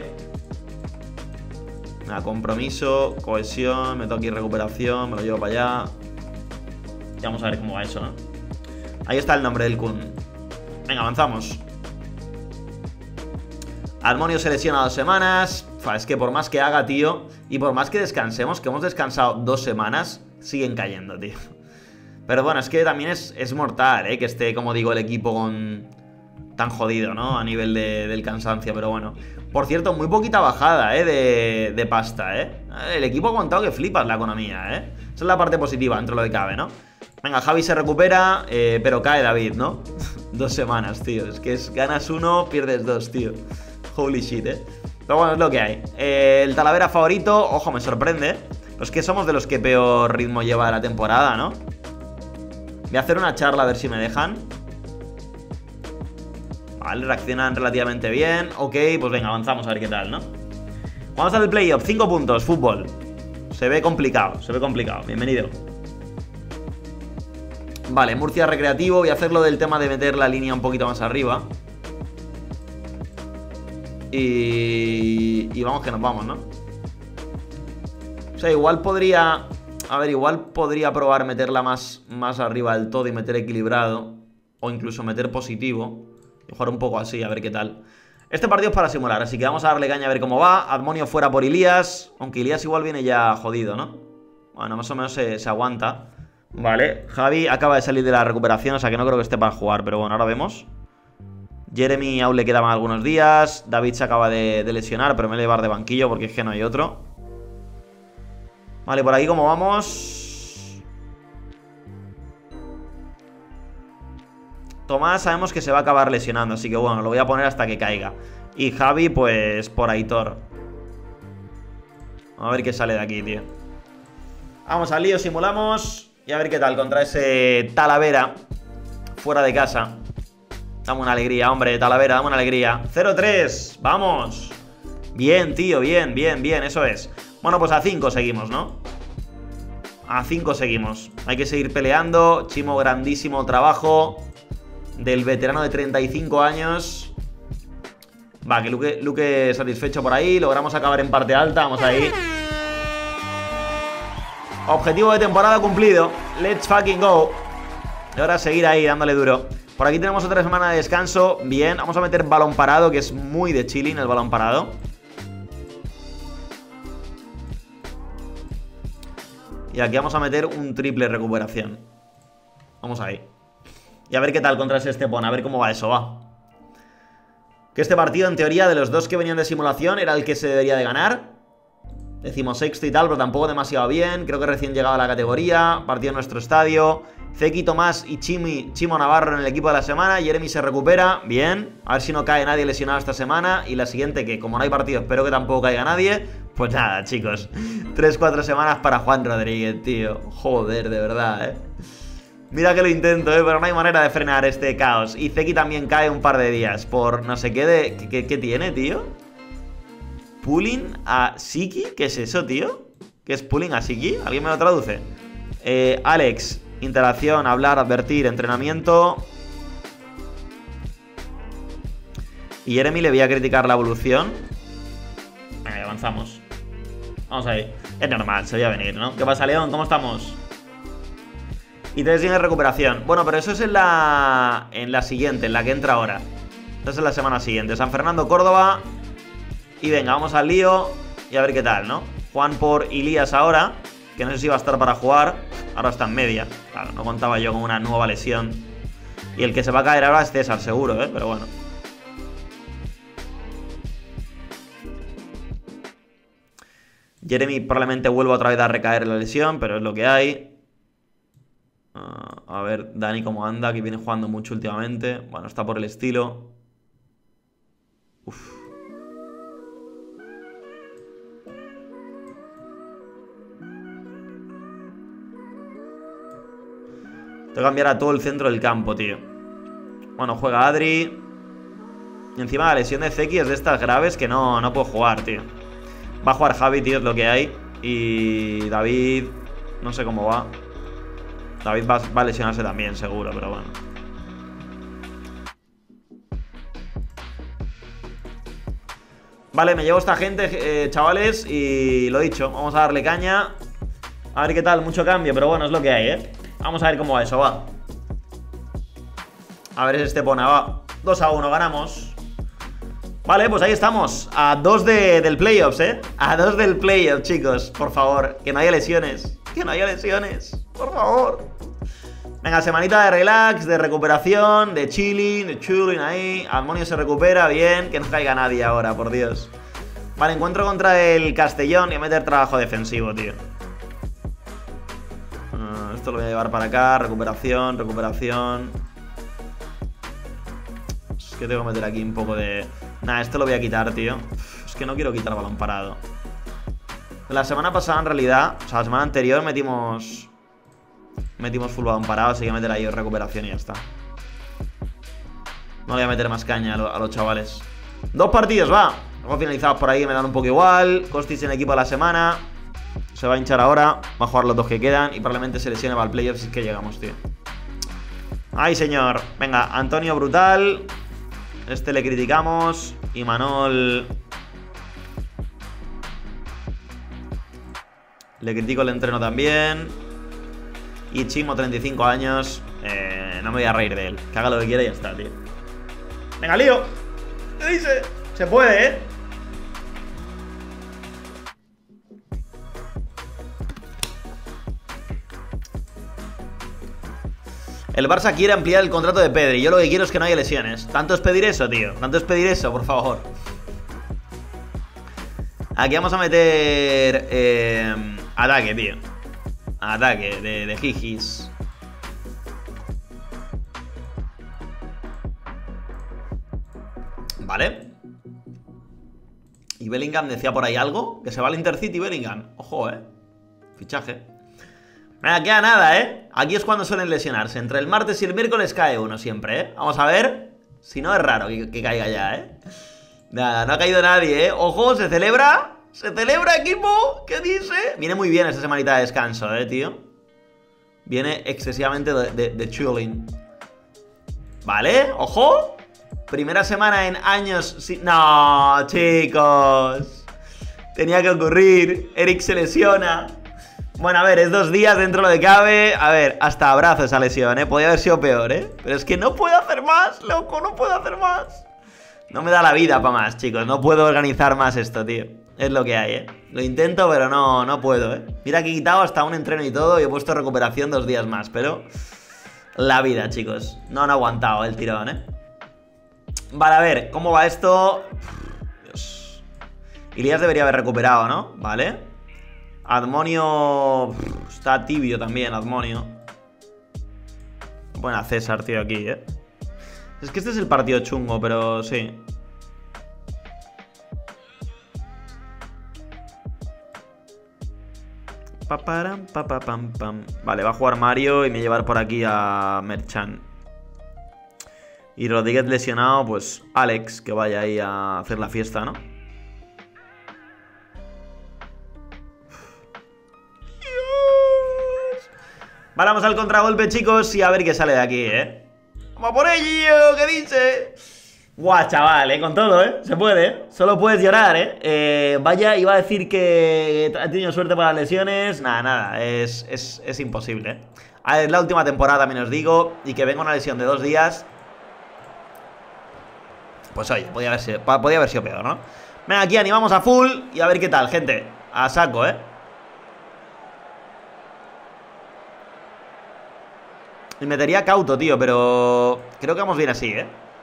Nada, compromiso, cohesión. Meto aquí recuperación, me lo llevo para allá. Y vamos a ver cómo va eso, ¿no? Ahí está el nombre del Kun. Venga, avanzamos. Admonio se lesiona 2 semanas. Es que por más que haga, tío, y por más que descansemos, que hemos descansado 2 semanas, siguen cayendo, tío. Pero bueno, es que también es mortal, que esté, como digo, el equipo tan jodido, ¿no? A nivel del cansancio, pero bueno. Por cierto, muy poquita bajada, de pasta, El equipo ha aguantado que flipas la economía, Esa es la parte positiva, dentro de lo que cabe, ¿no? Venga, Javi se recupera, pero cae David, ¿no? 2 semanas, tío. Es que ganas 1, pierdes 2, tío. Holy shit, Pero bueno, es lo que hay. El Talavera favorito, ojo, me sorprende. Los que somos de los que peor ritmo lleva la temporada, ¿no? Voy a hacer una charla a ver si me dejan. Vale, reaccionan relativamente bien. Ok, pues venga, avanzamos a ver qué tal, ¿no? Vamos al playoff, 5 puntos, fútbol. Se ve complicado, bienvenido. Vale, Murcia recreativo. Voy a hacerlo del tema de meter la línea un poquito más arriba. Y vamos que nos vamos, ¿no? O sea, igual podría A ver, igual podría probar meterla más arriba del todo y meter equilibrado. O incluso meter positivo. Y jugar un poco así, a ver qué tal. Este partido es para simular, así que vamos a darle caña a ver cómo va. Admonio fuera por Ilías. Aunque Ilías igual viene ya jodido, ¿no? Bueno, más o menos se aguanta. Vale, Javi acaba de salir de la recuperación, o sea que no creo que esté para jugar, pero bueno, ahora vemos. Jeremy aún le quedaban algunos días. David se acaba de lesionar, pero me voy a llevar de banquillo porque es que no hay otro. Vale, por aquí cómo vamos. Tomás sabemos que se va a acabar lesionando, así que bueno, lo voy a poner hasta que caiga. Y Javi, pues por Aitor. A ver qué sale de aquí, tío. Vamos al lío, simulamos. Y a ver qué tal contra ese Talavera. Fuera de casa. Dame una alegría, hombre, Talavera, dame una alegría. 0-3, vamos. Bien, tío, bien, bien, bien, eso es. Bueno, pues a 5 seguimos, ¿no? A 5 seguimos. Hay que seguir peleando. Chimo, grandísimo trabajo del veterano de 35 años. Va, que Luque satisfecho por ahí. Logramos acabar en parte alta, vamos ahí. Objetivo de temporada cumplido. Let's fucking go. Y ahora seguir ahí dándole duro. Por aquí tenemos otra semana de descanso. Bien, vamos a meter balón parado, que es muy de chilling el balón parado. Y aquí vamos a meter un triple recuperación. Vamos ahí. Y a ver qué tal contra ese Estepona. A ver cómo va eso, va. Que este partido, en teoría, de los dos que venían de simulación, era el que se debería de ganar. 16º y tal, pero tampoco demasiado bien. Creo que recién llegado a la categoría. Partido en nuestro estadio. Zeki, Tomás y Chimo Navarro en el equipo de la semana. Jeremy se recupera, bien. A ver si no cae nadie lesionado esta semana. Y la siguiente, que como no hay partido, espero que tampoco caiga nadie. Pues nada, chicos, 3-4 semanas para Juan Rodríguez, tío. Joder, de verdad, Mira que lo intento, pero no hay manera de frenar este caos. Y Zeki también cae un par de días por no sé qué de... ¿Qué tiene, tío? ¿Pulling a Siki? ¿Qué es eso, tío? ¿Qué es pulling a Siki? ¿Alguien me lo traduce? Alex, interacción, hablar, advertir, entrenamiento. Y Jeremy le voy a criticar la evolución. Venga, avanzamos. Vamos ahí. Es normal, se veía venir, ¿no? ¿Qué pasa, León? ¿Cómo estamos? Y 3 días de recuperación. Bueno, pero eso es en la siguiente, en la que entra ahora. Eso es en la semana siguiente. San Fernando, Córdoba. Y venga, vamos al lío. Y a ver qué tal, ¿no? Juan por Ilías ahora. Que no sé si va a estar para jugar. Ahora está en media. Claro, no contaba yo con una nueva lesión. Y el que se va a caer ahora es César, seguro, pero bueno. Jeremy probablemente vuelva otra vez a recaer la lesión, pero es lo que hay. A ver, Dani cómo anda, que viene jugando mucho últimamente. Bueno, está por el estilo. Uf. Tengo que cambiar a todo el centro del campo, tío. Bueno, juega Adri. Y encima la lesión de Zeki es de estas graves que no puedo jugar, tío. Va a jugar Javi, tío, es lo que hay. Y David, no sé cómo va. David va a lesionarse también, seguro, pero bueno. Vale, me llevo esta gente, chavales. Y lo dicho, vamos a darle caña. A ver qué tal, mucho cambio, pero bueno, es lo que hay, Vamos a ver cómo va eso, va. A ver si Estepona va. 2-1, ganamos. Vale, pues ahí estamos. A 2 del playoffs, A 2 del playoff, chicos. Por favor, que no haya lesiones. Que no haya lesiones. Por favor. Venga, semanita de relax, de recuperación, de chilling ahí. Admonio se recupera, bien. Que no caiga nadie ahora, por Dios. Vale, encuentro contra el Castellón y a meter trabajo defensivo, tío. Esto lo voy a llevar para acá. Recuperación. Es que tengo que meter aquí un poco de... Nah, esto lo voy a quitar, tío. Es que no quiero quitar balón parado. La semana pasada, en realidad, o sea, la semana anterior metimos full balón parado, así que voy a meter ahí recuperación y ya está. No le voy a meter más caña a los chavales. 2 partidos, va. Luego finalizados por ahí que me dan un poco igual. Costis en equipo de la semana. Se va a hinchar ahora. Va a jugar los 2 que quedan. Y probablemente se lesione para el playoff si es que llegamos, tío. Ay, señor. Venga, Antonio brutal. Este le criticamos. Y Manol Le critico el entreno también. Y Chimo, 35 años. No me voy a reír de él. Que haga lo que quiera y ya está, tío. Venga, lío. ¿Qué dice? Se puede, ¿eh? El Barça quiere ampliar el contrato de Pedri. Yo lo que quiero es que no haya lesiones. Tanto es pedir eso, tío. Tanto es pedir eso, por favor. Aquí vamos a meter ataque, tío. Ataque de Gigis. Vale. Y Bellingham decía por ahí algo. Que se va al Intercity Bellingham. Ojo, fichaje. Mira, queda nada, Aquí es cuando suelen lesionarse. Entre el martes y el miércoles cae uno siempre, Vamos a ver. Si no, es raro que caiga ya, Nada, no ha caído nadie, Ojo, se celebra. Se celebra, equipo. ¿Qué dice? Viene muy bien esta semanita de descanso, tío. Viene excesivamente de chilling. Vale, ojo. Primera semana en años. No, chicos. Tenía que ocurrir. Eric se lesiona. Bueno, a ver, es 2 días dentro de lo que cabe. A ver, hasta abrazo esa lesión, Podría haber sido peor, Pero es que no puedo hacer más, loco, no puedo hacer más. No me da la vida para más, chicos. No puedo organizar más esto, tío. Es lo que hay, Lo intento, pero no puedo, Mira que he quitado hasta un entreno y todo. Y he puesto recuperación 2 días más, pero... La vida, chicos. No han aguantado el tirón, Vale, a ver, ¿cómo va esto? Dios. Ilías debería haber recuperado, ¿no? Vale. Admonio... Está tibio también, Admonio. Buena César, tío, aquí, Es que este es el partido chungo, pero sí. Vale, va a jugar Mario y me voy a llevar por aquí a Merchan. Y Rodríguez lesionado, pues Alex, que vaya ahí a hacer la fiesta, ¿no? Vale, vamos al contragolpe, chicos, y a ver qué sale de aquí, ¡Vamos por ello! ¿Qué dice? Guau, chaval, con todo, se puede, Solo puedes llorar, Vaya, iba a decir que ha tenido suerte para las lesiones. Nada, es imposible, A ver, es la última temporada, también os digo. Y que venga una lesión de 2 días. Pues oye, podía haber sido peor, ¿no? Venga, aquí animamos a full y a ver qué tal, gente. A saco, Y metería Cauto, tío, pero... Creo que vamos bien así,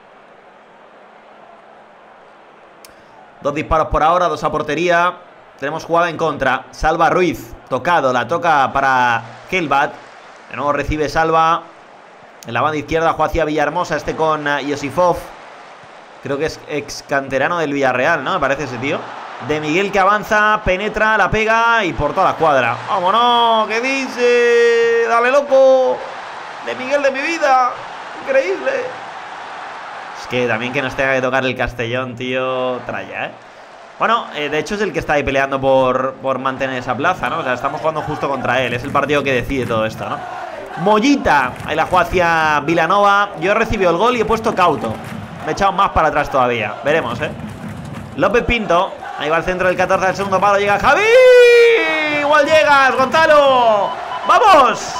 2 disparos por ahora, 2 a portería. Tenemos jugada en contra. Salva Ruiz, tocado, la toca para Hellbat. De nuevo recibe Salva. En la banda izquierda juega hacia Villahermosa, con Yosifov. Creo que es ex canterano del Villarreal, ¿no? Me parece ese tío. De Miguel que avanza, penetra, la pega y por toda la cuadra. ¡Vámonos! ¿Qué dice? ¡Dale, loco! De Miguel de mi vida. Increíble. Es que también que nos tenga que tocar el Castellón, tío. Traya, Bueno, de hecho es el que está ahí peleando por mantener esa plaza, ¿no? O sea, estamos jugando justo contra él. Es el partido que decide todo esto, ¿no? Mollita. Ahí la juega hacia Vilanova. Yo he recibido el gol y he puesto Cauto. Me he echado más para atrás todavía. Veremos, López Pinto. Ahí va el centro del 14 del segundo palo. Llega Javi. Igual llegas, Gonzalo. ¡Vamos!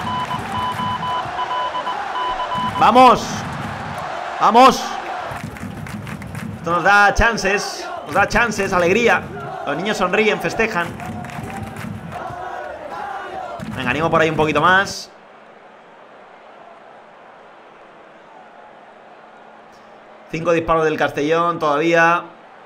¡Vamos! ¡Vamos! Esto nos da chances. Nos da chances, alegría. Los niños sonríen, festejan. Venga, animo por ahí un poquito más. Cinco disparos del Castellón todavía.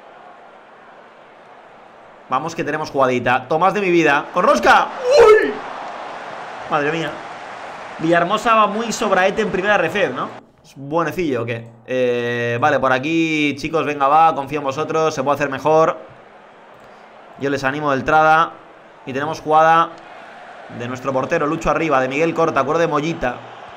Vamos que tenemos jugadita. Tomás de mi vida. ¡Con rosca! ¡Uy! Madre mía. Villahermosa va muy sobraete en primera RFED, ¿no? ¿Es buenecillo o qué? Vale, por aquí, chicos, venga, va. Confío en vosotros, se puede hacer mejor. Yo les animo del Trada. Y tenemos jugada de nuestro portero, Lucho arriba, de Miguel Corta, acuerdo de Mollita.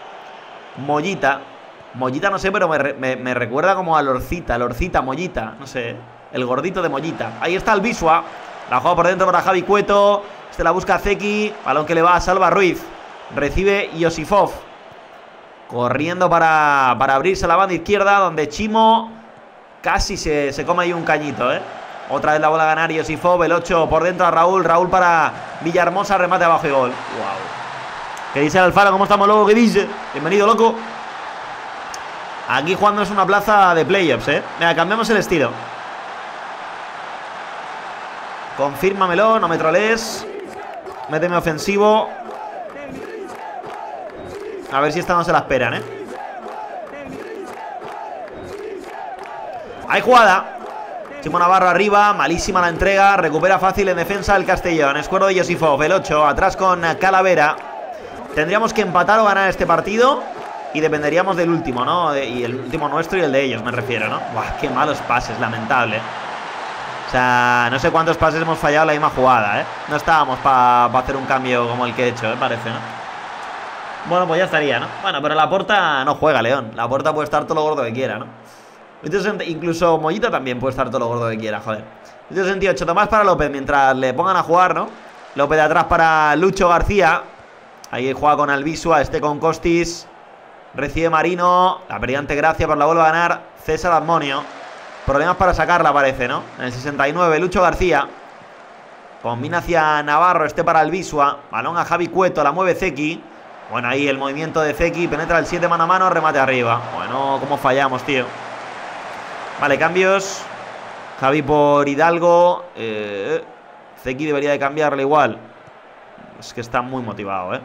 Mollita no sé, pero me recuerda como a Lorcita, Mollita, no sé. El gordito de Mollita. Ahí está el Bisua. La juega por dentro para Javi Cueto. La busca Zeki. Balón que le va a Salva Ruiz. Recibe Yosifov. Corriendo para abrirse la banda izquierda, donde Chimo casi se come ahí un cañito, Otra vez la bola a ganar Josifov, el 8 por dentro a Raúl. Raúl para Villahermosa, remate abajo y gol. Wow. ¿Qué dice el Alfaro? ¿Cómo estamos, loco? ¿Qué dice? Bienvenido, loco. Aquí jugando es una plaza de playoffs, Venga, cambiamos el estilo. Confírmamelo, no me trolees. Méteme ofensivo. A ver si esta no se la esperan, Hay jugada. Chimo Navarro arriba, malísima la entrega. Recupera fácil en defensa el Castellón. Escuerdo de Josifov, el 8, atrás con Calavera. Tendríamos que empatar o ganar este partido. Y dependeríamos del último, ¿no? Y el último nuestro y el de ellos, me refiero, ¿no? Buah, qué malos pases, lamentable. O sea, no sé cuántos pases hemos fallado en la misma jugada, No estábamos para hacer un cambio como el que he hecho, parece, ¿no? Bueno, pues ya estaría, ¿no? Bueno, pero Laporta no juega, León. Laporta puede estar todo lo gordo que quiera, ¿no? Incluso Mollita también puede estar todo lo gordo que quiera, joder. En este sentido, choto más para López mientras le pongan a jugar, ¿no? López de atrás para Lucho García. Ahí juega con Alvisua, con Costis. Recibe Marino. La brillante Gracia, por la vuelve a ganar César Admonio. Problemas para sacarla, parece, ¿no? En el 69, Lucho García. Combina hacia Navarro, para Alvisua. Balón a Javi Cueto, la mueve Zeki. Bueno, ahí el movimiento de Zeki. Penetra el 7 mano a mano, remate arriba. Bueno, cómo fallamos, tío. Vale, cambios. Javi por Hidalgo. Zeki debería de cambiarle igual. Es que está muy motivado,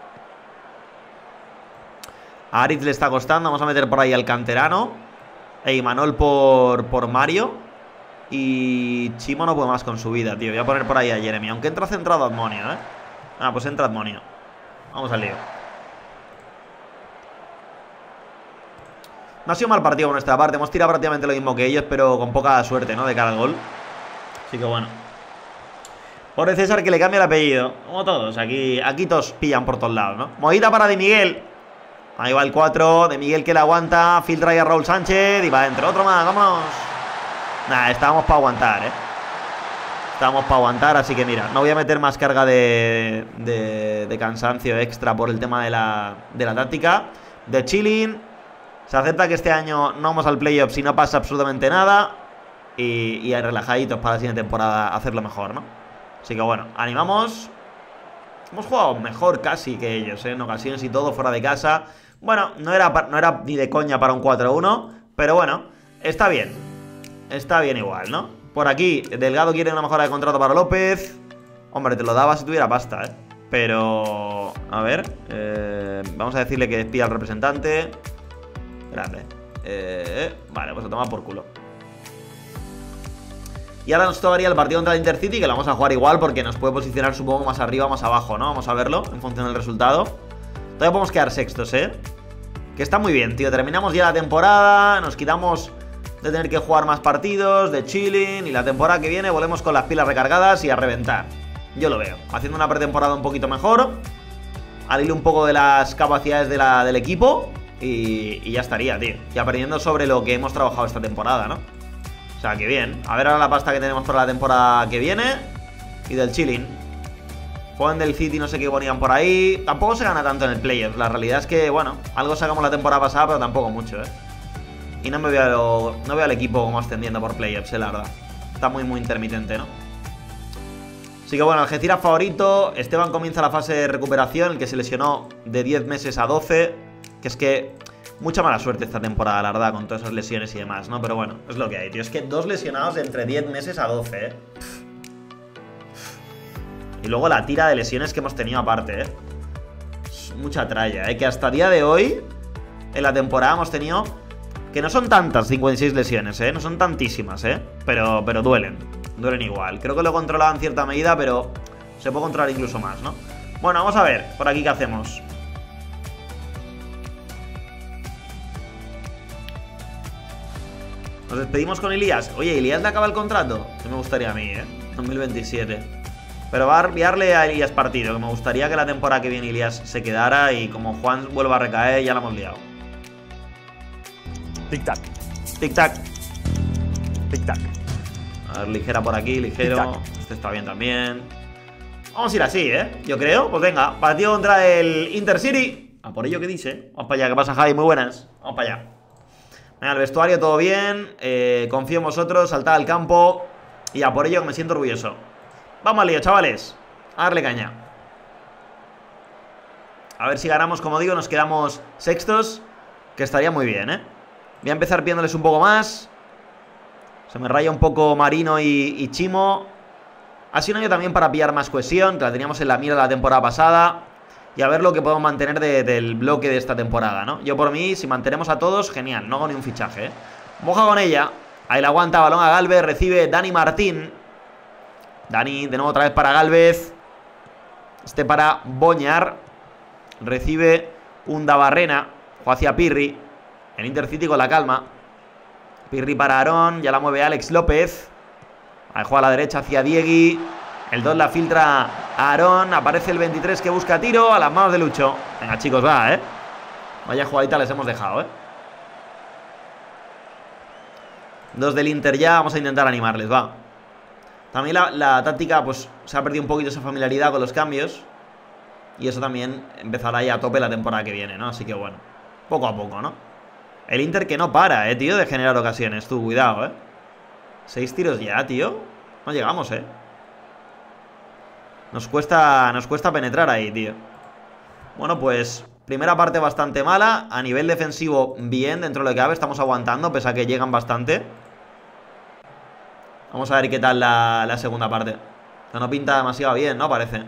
A Aritz le está costando. Vamos a meter por ahí al canterano. E Imanol por Mario. Y Chimo no puede más con su vida, tío. Voy a poner por ahí a Jeremy. Aunque entra centrado Admonio, Ah, pues entra Admonio. Vamos al lío. No ha sido mal partido por nuestra parte. Hemos tirado prácticamente lo mismo que ellos, pero con poca suerte, ¿no? De cara al gol. Así que bueno. Pobre César que le cambia el apellido. Como todos. Aquí todos pillan por todos lados, ¿no? Movida para De Miguel. Ahí va el 4. De Miguel que la aguanta. Filtra ahí a Raúl Sánchez. Y va dentro. Otro más. Vámonos. Nada, estábamos para aguantar, Estábamos para aguantar. Así que mira, no voy a meter más carga de cansancio extra por el tema de la táctica. De chilling. Se acepta que este año no vamos al playoff si no pasa absolutamente nada. Y relajaditos para la siguiente temporada hacerlo mejor, ¿no? Así que bueno, animamos. Hemos jugado mejor casi que ellos, en ocasiones y todo, fuera de casa. Bueno, no era ni de coña para un 4-1. Pero bueno, está bien. Está bien igual, ¿no? Por aquí, Delgado quiere una mejora de contrato para López. Hombre, te lo daba si tuviera pasta, Pero... A ver, vamos a decirle que despida al representante. Grande. Vale, pues a tomar por culo. Y ahora nos tocaría el partido contra el Intercity, que lo vamos a jugar igual porque nos puede posicionar, supongo, más arriba o más abajo, ¿no? Vamos a verlo en función del resultado. Todavía podemos quedar sextos, Que está muy bien, tío. Terminamos ya la temporada, nos quitamos de tener que jugar más partidos, de chilling, y la temporada que viene volvemos con las pilas recargadas y a reventar. Yo lo veo. Haciendo una pretemporada un poquito mejor, al hilo un poco de las capacidades del equipo, y ya estaría, tío. Y aprendiendo sobre lo que hemos trabajado esta temporada, ¿no? O sea, que bien. A ver ahora la pasta que tenemos para la temporada que viene. Y del chilling. Juegan del City, no sé qué ponían por ahí. Tampoco se gana tanto en el playoff. La realidad es que, bueno, algo sacamos la temporada pasada, pero tampoco mucho, Y no veo al equipo como ascendiendo por playoffs, la verdad. Está muy intermitente, ¿no? Así que bueno, Algeciras favorito. Esteban comienza la fase de recuperación. El que se lesionó de 10 meses a 12. Que es que... Mucha mala suerte esta temporada, la verdad, con todas esas lesiones y demás, ¿no? Pero bueno, es lo que hay, tío. Es que 2 lesionados de entre 10 meses a 12, Y luego la tira de lesiones que hemos tenido aparte, Es mucha tralla, Que hasta día de hoy, en la temporada hemos tenido... Que no son tantas 56 lesiones, No son tantísimas, Pero duelen. Duelen igual. Creo que lo he controlado en cierta medida, pero se puede controlar incluso más, ¿no? Bueno, vamos a ver por aquí qué hacemos. Nos despedimos con Elías. Oye, ¿Elías le acaba el contrato? Que me gustaría a mí, 2027. Pero va a enviarle a Elías partido. Que me gustaría que la temporada que viene Elías se quedara. Y como Juan vuelva a recaer, ya la hemos liado. Tic-tac. Tic-tac. Tic-tac. A ver, ligera por aquí, ligero. Este está bien también. Vamos a ir así, yo creo. Pues venga, partido contra el Intercity. A por ello que dice. Vamos para allá. ¿Qué pasa, Javi? Muy buenas. Vamos para allá. Venga, el vestuario todo bien. Confío en vosotros. Saltad al campo. Y a por ello que me siento orgulloso. Vamos al lío, chavales. A darle caña. A ver si ganamos, como digo, nos quedamos sextos, que estaría muy bien, ¿eh? Voy a empezar pidiéndoles un poco más. Se me raya un poco Marino y Chimo. Ha sido un año también para pillar más cohesión, que la teníamos en la mira la temporada pasada. Y a ver lo que podemos mantener del bloque de esta temporada, ¿no? Yo por mí, si mantenemos a todos, genial, no hago ni un fichaje, ¿eh? Moja con ella. Ahí la aguanta, balón a Gálvez, recibe Dani Martín. Dani, de nuevo otra vez para Gálvez. Este para Boñar. Recibe Undabarrena. Juega hacia Pirri. El Intercity con la calma. Pirri para Aarón. Ya la mueve Alex López. Ahí juega a la derecha hacia Diegui. El 2 la filtra a Aarón. Aparece el 23 que busca tiro. A las manos de Lucho. Venga, chicos, va, ¿eh? Vaya jugadita les hemos dejado, ¿eh? 2 del Inter ya. Vamos a intentar animarles, va. También la táctica, pues, se ha perdido un poquito esa familiaridad con los cambios. Y eso también empezará ya a tope la temporada que viene, ¿no? Así que bueno, poco a poco, ¿no? El Inter que no para, tío, de generar ocasiones. Tú, cuidado, 6 tiros ya, tío. No llegamos, Nos cuesta penetrar ahí, tío. Bueno, pues primera parte bastante mala. A nivel defensivo, bien, dentro de lo que cabe. Estamos aguantando, pese a que llegan bastante. Vamos a ver qué tal la segunda parte. No pinta demasiado bien, ¿no? Parece.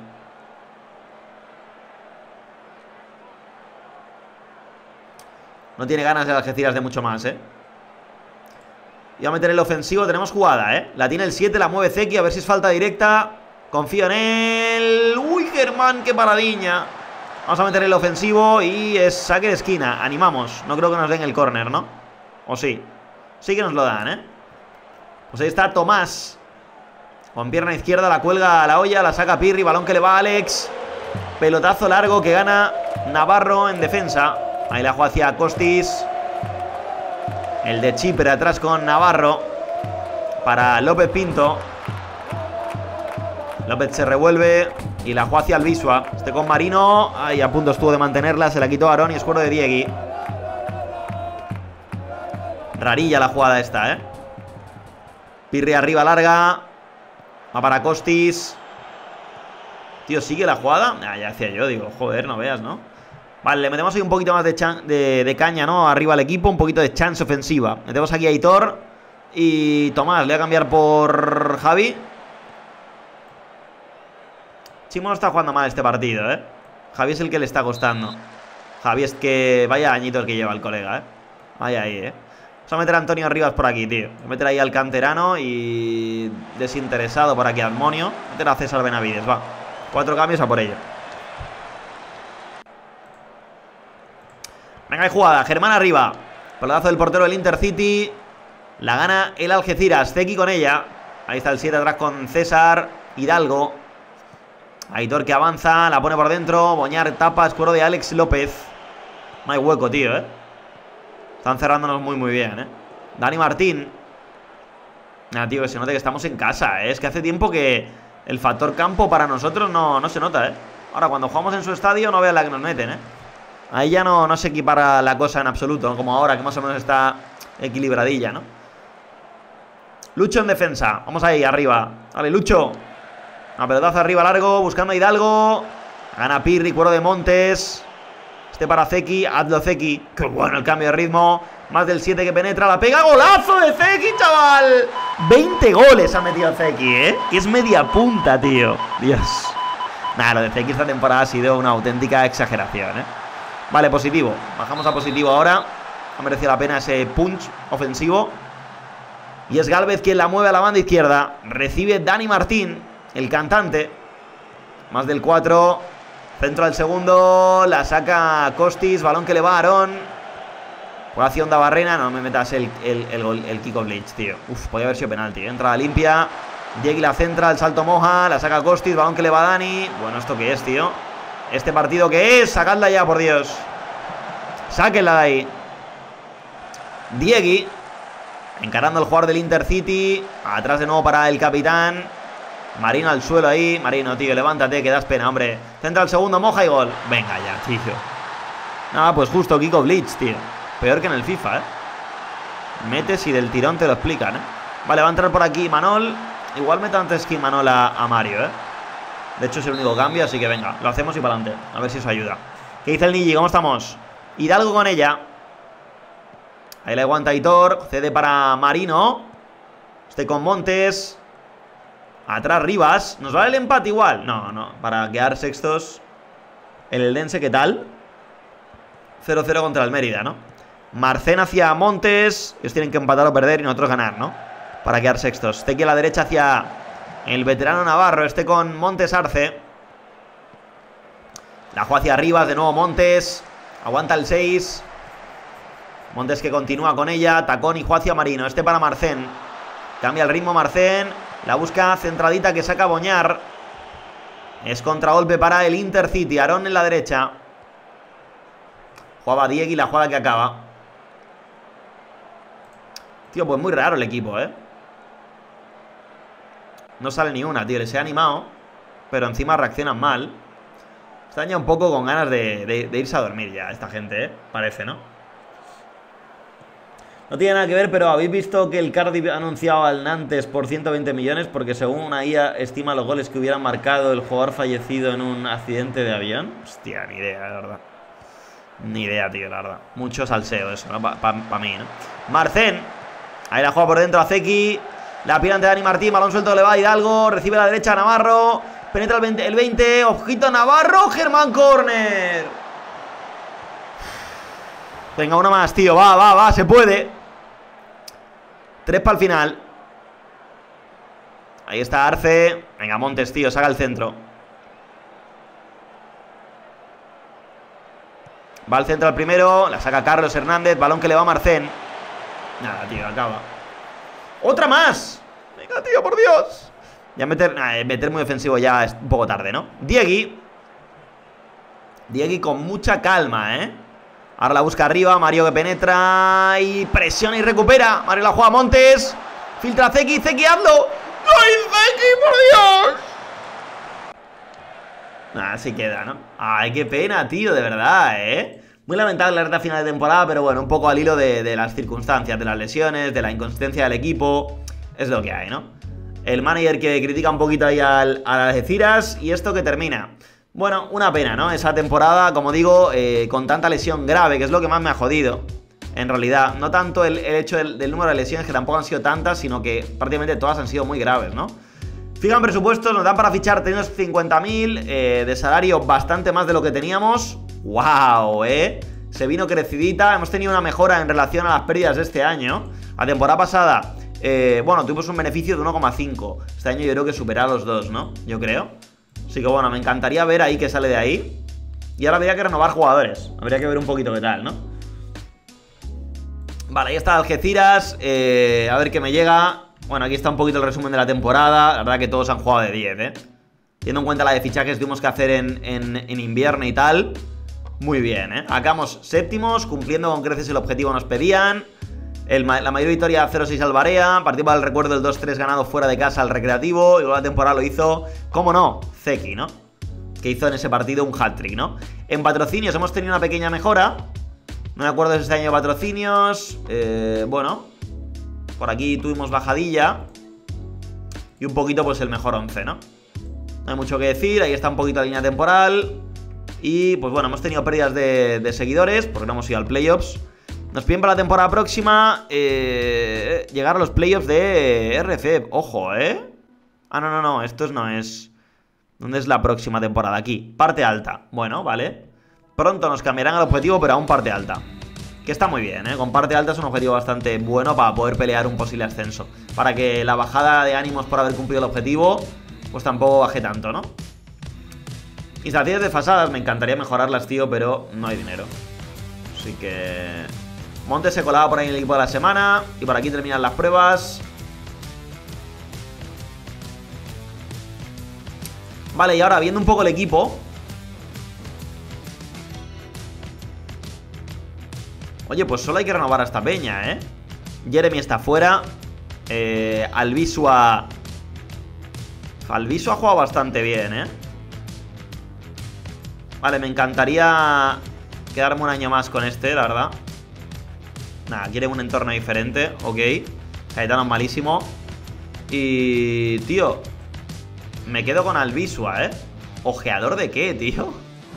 No tiene ganas de Algeciras de mucho más, Y va a meter el ofensivo. Tenemos jugada, La tiene el 7, la mueve Zeki. A ver si es falta directa. Confío en él. Uy, Germán, qué paradiña. Vamos a meter el ofensivo y es saque de esquina. Animamos. No creo que nos den el córner, ¿no? ¿O sí? Sí que nos lo dan, Pues ahí está Tomás. Con pierna izquierda la cuelga a la olla. La saca Pirri. Balón que le va a Alex. Pelotazo largo que gana Navarro en defensa. Ahí la juega hacia Costis. El de Chipre atrás con Navarro. Para López Pinto. López se revuelve. Y la juega hacia Albisua. Este con Marino. Ahí a punto estuvo de mantenerla. Se la quitó Aarón y es cuero de Diegui. Rarilla la jugada esta, Pirri arriba larga. Va para Costis. Tío, ¿sigue la jugada? Ya decía yo, digo, joder, no veas, ¿no? Vale, le metemos ahí un poquito más de caña, ¿no? Arriba al equipo, un poquito de chance ofensiva. Metemos aquí a Aitor. Y Tomás, le voy a cambiar por Javi. Chimo no está jugando mal este partido, Javi es el que le está costando. Javi es que... Vaya añitos que lleva el colega, Vaya ahí, Vamos a meter a Antonio Rivas por aquí, tío. Voy a meter ahí al canterano y... Desinteresado por aquí al Monio. Meter a César Benavides, va. 4 cambios a por ello. Venga, hay jugada. Germán arriba. Pelotazo del portero del Intercity. La gana el Algeciras. Zeki con ella. Ahí está el 7 atrás con César. Hidalgo. Aitor que avanza. La pone por dentro. Boñar tapa. Escuero de Alex López. No hay hueco, tío, Están cerrándonos muy, muy bien, Dani Martín. Nada, tío, que se note que estamos en casa, Es que hace tiempo que el factor campo para nosotros no se nota, Ahora, cuando jugamos en su estadio, no veas la que nos meten, Ahí ya no se equipara la cosa en absoluto, ¿no? Como ahora, que más o menos está equilibradilla, ¿no? Lucho en defensa. Vamos ahí, arriba. Vale, Lucho. Una pelotazo arriba largo, buscando a Hidalgo. Gana Pirri, cuero de Montes. Este para Zeki, hazlo Zeki. Qué bueno el cambio de ritmo. Más del 7 que penetra, la pega. ¡Golazo de Zeki, chaval! 20 goles ha metido Zeki, Que es media punta, tío. Dios. Nada, lo de Zeki esta temporada ha sido una auténtica exageración, Vale, positivo. Bajamos a positivo ahora. Ha merecido la pena ese punch ofensivo. Y es Gálvez quien la mueve a la banda izquierda. Recibe Dani Martín, el cantante. Más del 4. Centro al segundo. La saca Costis. Balón que le va a Aarón. Juega hacia Undabarrena. No me metas el kick of Bleach, tío. Uf, podía haber sido penalti. Entrada limpia. Diegui la centra. El salto moja. La saca Costis. Balón que le va a Dani. Bueno, ¿esto qué es, tío? ¿Este partido qué es? Sacadla ya, por Dios. Sáquenla de ahí. Diegui. Encarando el jugador del Intercity. Atrás de nuevo para el capitán. Marino al suelo ahí. Marino, tío, levántate, que das pena, hombre. Centra el segundo, moja y gol. Venga ya, tío. Nada, pues justo Kiko Blitz, tío. Peor que en el FIFA, Metes y del tirón te lo explican, Vale, va a entrar por aquí Manol. Igual meto antes que Manola a Mario, ¿eh? De hecho es el único cambio, así que venga, lo hacemos y para adelante. A ver si os ayuda. ¿Qué dice el Niji? ¿Cómo estamos? Hidalgo con ella. Ahí le aguanta Aitor. Cede para Marino. Este con Montes. Atrás Rivas. ¿Nos vale el empate igual? No, no. Para quedar sextos. El Eldense, ¿qué tal? 0-0 contra el Mérida, ¿no? Marcén hacia Montes. Ellos tienen que empatar o perder y nosotros ganar, ¿no? Para quedar sextos. Este aquí a la derecha hacia el veterano Navarro. Este con Montes Arce. La juega hacia Rivas. De nuevo Montes. Aguanta el 6. Montes que continúa con ella. Tacón y juega hacia Marino. Este para Marcén. Cambia el ritmo Marcén. La busca centradita que saca Boñar. Es contragolpe para el Intercity. Aarón en la derecha. Jugaba Diego y la jugada que acaba. Tío, pues muy raro el equipo, ¿eh? No sale ni una, tío. Les he animado. Pero encima reaccionan mal. Están ya un poco con ganas de irse a dormir ya esta gente, ¿eh? Parece, ¿no? No tiene nada que ver, pero ¿habéis visto que el Cardiff ha anunciado al Nantes por 120 millones? Porque según una IA estima los goles que hubieran marcado el jugador fallecido en un accidente de avión. Hostia, ni idea, la verdad. Ni idea, tío, la verdad. Mucho salseo eso, ¿no? Para mí, ¿no? Marcén. Ahí la juega por dentro a Zeki. La pira ante Dani Martín. Balón suelto le va a Hidalgo. Recibe a la derecha a Navarro. Penetra el 20. Ojito a Navarro. Germán Corner. Venga, una más, tío. Va. Se puede. 3 para el final. Ahí está Arce. Venga, Montes, tío. Saca el centro. Va al centro al primero. La saca Carlos Hernández. Balón que le va a Marcén. Nada, tío. Acaba. ¡Otra más! Venga, tío, por Dios. Ya meter muy ofensivo ya es un poco tarde, ¿no? Diegui con mucha calma, ¿eh? Ahora la busca arriba, Mario que penetra y presiona y recupera. Mario la juega a Montes. Filtra a Zeki, hazlo. ¡Ay, Zeki, por Dios! Así queda, ¿no? Ay, qué pena, tío, de verdad, ¿eh? Muy lamentable la recta final de temporada, pero bueno, un poco al hilo de las circunstancias, de las lesiones, de la inconsistencia del equipo. Es lo que hay, ¿no? El manager que critica un poquito ahí a Algeciras y esto que termina. Bueno, una pena, ¿no? Esa temporada, como digo, con tanta lesión grave, que es lo que más me ha jodido. En realidad, no tanto el hecho del número de lesiones, que tampoco han sido tantas, sino que prácticamente todas han sido muy graves, ¿no? Fijan presupuestos, nos dan para fichar, tenemos 50.000 de salario, bastante más de lo que teníamos. ¡Wow! Se vino crecidita, hemos tenido una mejora en relación a las pérdidas de este año. La temporada pasada, bueno, tuvimos un beneficio de 1,5. Este año yo creo que supera los 2, ¿no? Yo creo. Así que bueno, me encantaría ver ahí qué sale de ahí. Y ahora habría que renovar jugadores. Habría que ver un poquito qué tal, ¿no? Vale, ahí está Algeciras. A ver qué me llega. Bueno, aquí está un poquito el resumen de la temporada. La verdad que todos han jugado de 10, ¿eh? Teniendo en cuenta la de fichajes que tuvimos que hacer en invierno y tal. Muy bien, ¿eh? Acabamos séptimos, cumpliendo con creces el objetivo que nos pedían. La mayor victoria 0-6 al Barea. Partido para el recuerdo del 2-3 ganado fuera de casa al Recreativo. Y luego la temporada lo hizo, ¿cómo no? Zeki, ¿no? Que hizo en ese partido un hat-trick, ¿no? En patrocinios hemos tenido una pequeña mejora. No me acuerdo de este año de patrocinios. Bueno, por aquí tuvimos bajadilla. Y un poquito pues el mejor 11, ¿no? No hay mucho que decir. Ahí está un poquito la línea temporal. Y pues bueno, hemos tenido pérdidas de seguidores porque no hemos ido al playoffs. Nos piden para la temporada próxima llegar a los playoffs de RF. Ojo, ¿eh? Ah, no, esto no es... ¿Dónde es la próxima temporada? Aquí, parte alta. Bueno, vale. Pronto nos cambiarán el objetivo, pero aún parte alta. Que está muy bien, ¿eh? Con parte alta es un objetivo bastante bueno para poder pelear un posible ascenso. Para que la bajada de ánimos por haber cumplido el objetivo, pues tampoco baje tanto, ¿no? Instalaciones desfasadas, me encantaría mejorarlas, tío, pero no hay dinero. Así que... Montes se colaba por ahí en el equipo de la semana. Y por aquí terminan las pruebas. Vale, y ahora viendo un poco el equipo. Oye, pues solo hay que renovar a esta peña, ¿eh? Jeremy está fuera. Alvisua ha jugado bastante bien, ¿eh? Vale, me encantaría quedarme un año más con este, la verdad. Nada, quiere un entorno diferente, ok. Caetano es malísimo. Y, tío, me quedo con Albisua, ¿Ojeador de qué, tío?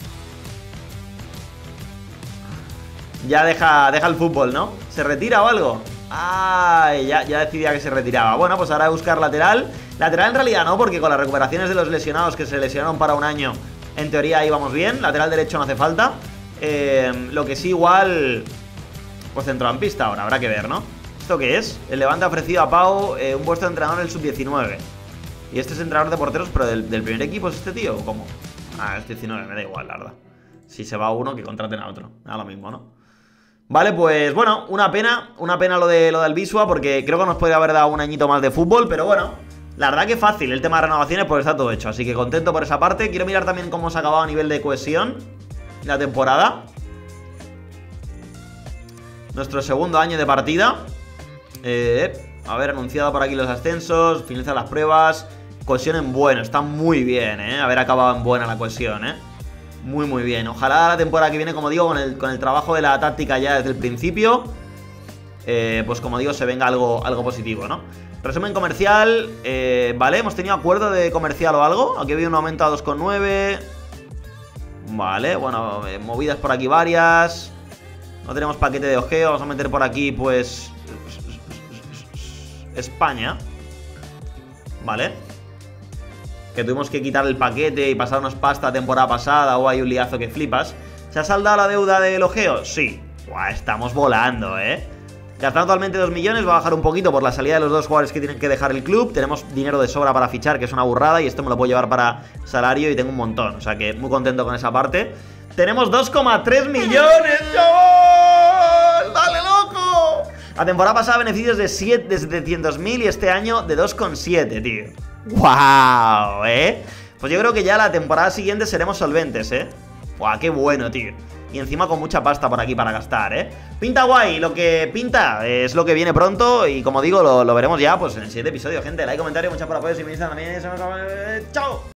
Ya deja el fútbol, ¿no? ¿Se retira o algo? Ay, ya decidía que se retiraba. Bueno, pues ahora voy a buscar lateral. Lateral en realidad no, porque con las recuperaciones de los lesionados que se lesionaron para un año, en teoría íbamos bien. Lateral derecho no hace falta. Lo que sí igual, pues centrocampista ahora, habrá que ver, ¿no? ¿Esto qué es? El Levante ha ofrecido a Pau un puesto de entrenador en el sub-19. Y este es entrenador de porteros, pero del primer equipo es este tío, ¿o cómo? Ah, es 19, me da igual, la verdad. Si se va uno, que contraten a otro. Da lo mismo, ¿no? Vale, pues bueno, una pena lo de Albisua, porque creo que nos podría haber dado un añito más de fútbol, pero bueno, la verdad que fácil el tema de renovaciones, pues está todo hecho, así que contento por esa parte. Quiero mirar también cómo se ha acabado a nivel de cohesión la temporada. Nuestro segundo año de partida. A ver, anunciado por aquí los ascensos, finalizan las pruebas, cohesión en bueno, está muy bien, haber acabado en buena la cohesión, muy muy bien. Ojalá la temporada que viene, como digo, con el trabajo de la táctica ya desde el principio, pues como digo, se venga algo positivo, ¿no? Resumen comercial, vale, hemos tenido acuerdo de comercial o algo. Aquí había un aumento a 2,9. Vale, bueno, movidas por aquí varias. No tenemos paquete de ojeo, vamos a meter por aquí, pues, España. Vale. Que tuvimos que quitar el paquete y pasarnos pasta temporada pasada, o hay un liazo que flipas. ¿Se ha saldado la deuda del ojeo? Sí. Buah, estamos volando, Gastando actualmente 2 millones, va a bajar un poquito por la salida de los dos jugadores que tienen que dejar el club. Tenemos dinero de sobra para fichar, que es una burrada, y esto me lo puedo llevar para salario y tengo un montón. O sea que muy contento con esa parte. Tenemos 2,3 millones, chaval. ¡Dale, loco! La temporada pasada beneficios de 700.000 y este año de 2,7, tío. ¡Wow! Pues yo creo que ya la temporada siguiente seremos solventes, ¡Wow! ¡Qué bueno, tío! Y encima con mucha pasta por aquí para gastar, Pinta guay, lo que pinta es lo que viene pronto. Y como digo, lo veremos ya pues en el siguiente episodio, gente. Like, comentario, muchas por apoyo. Si me dicen también, ¡chao!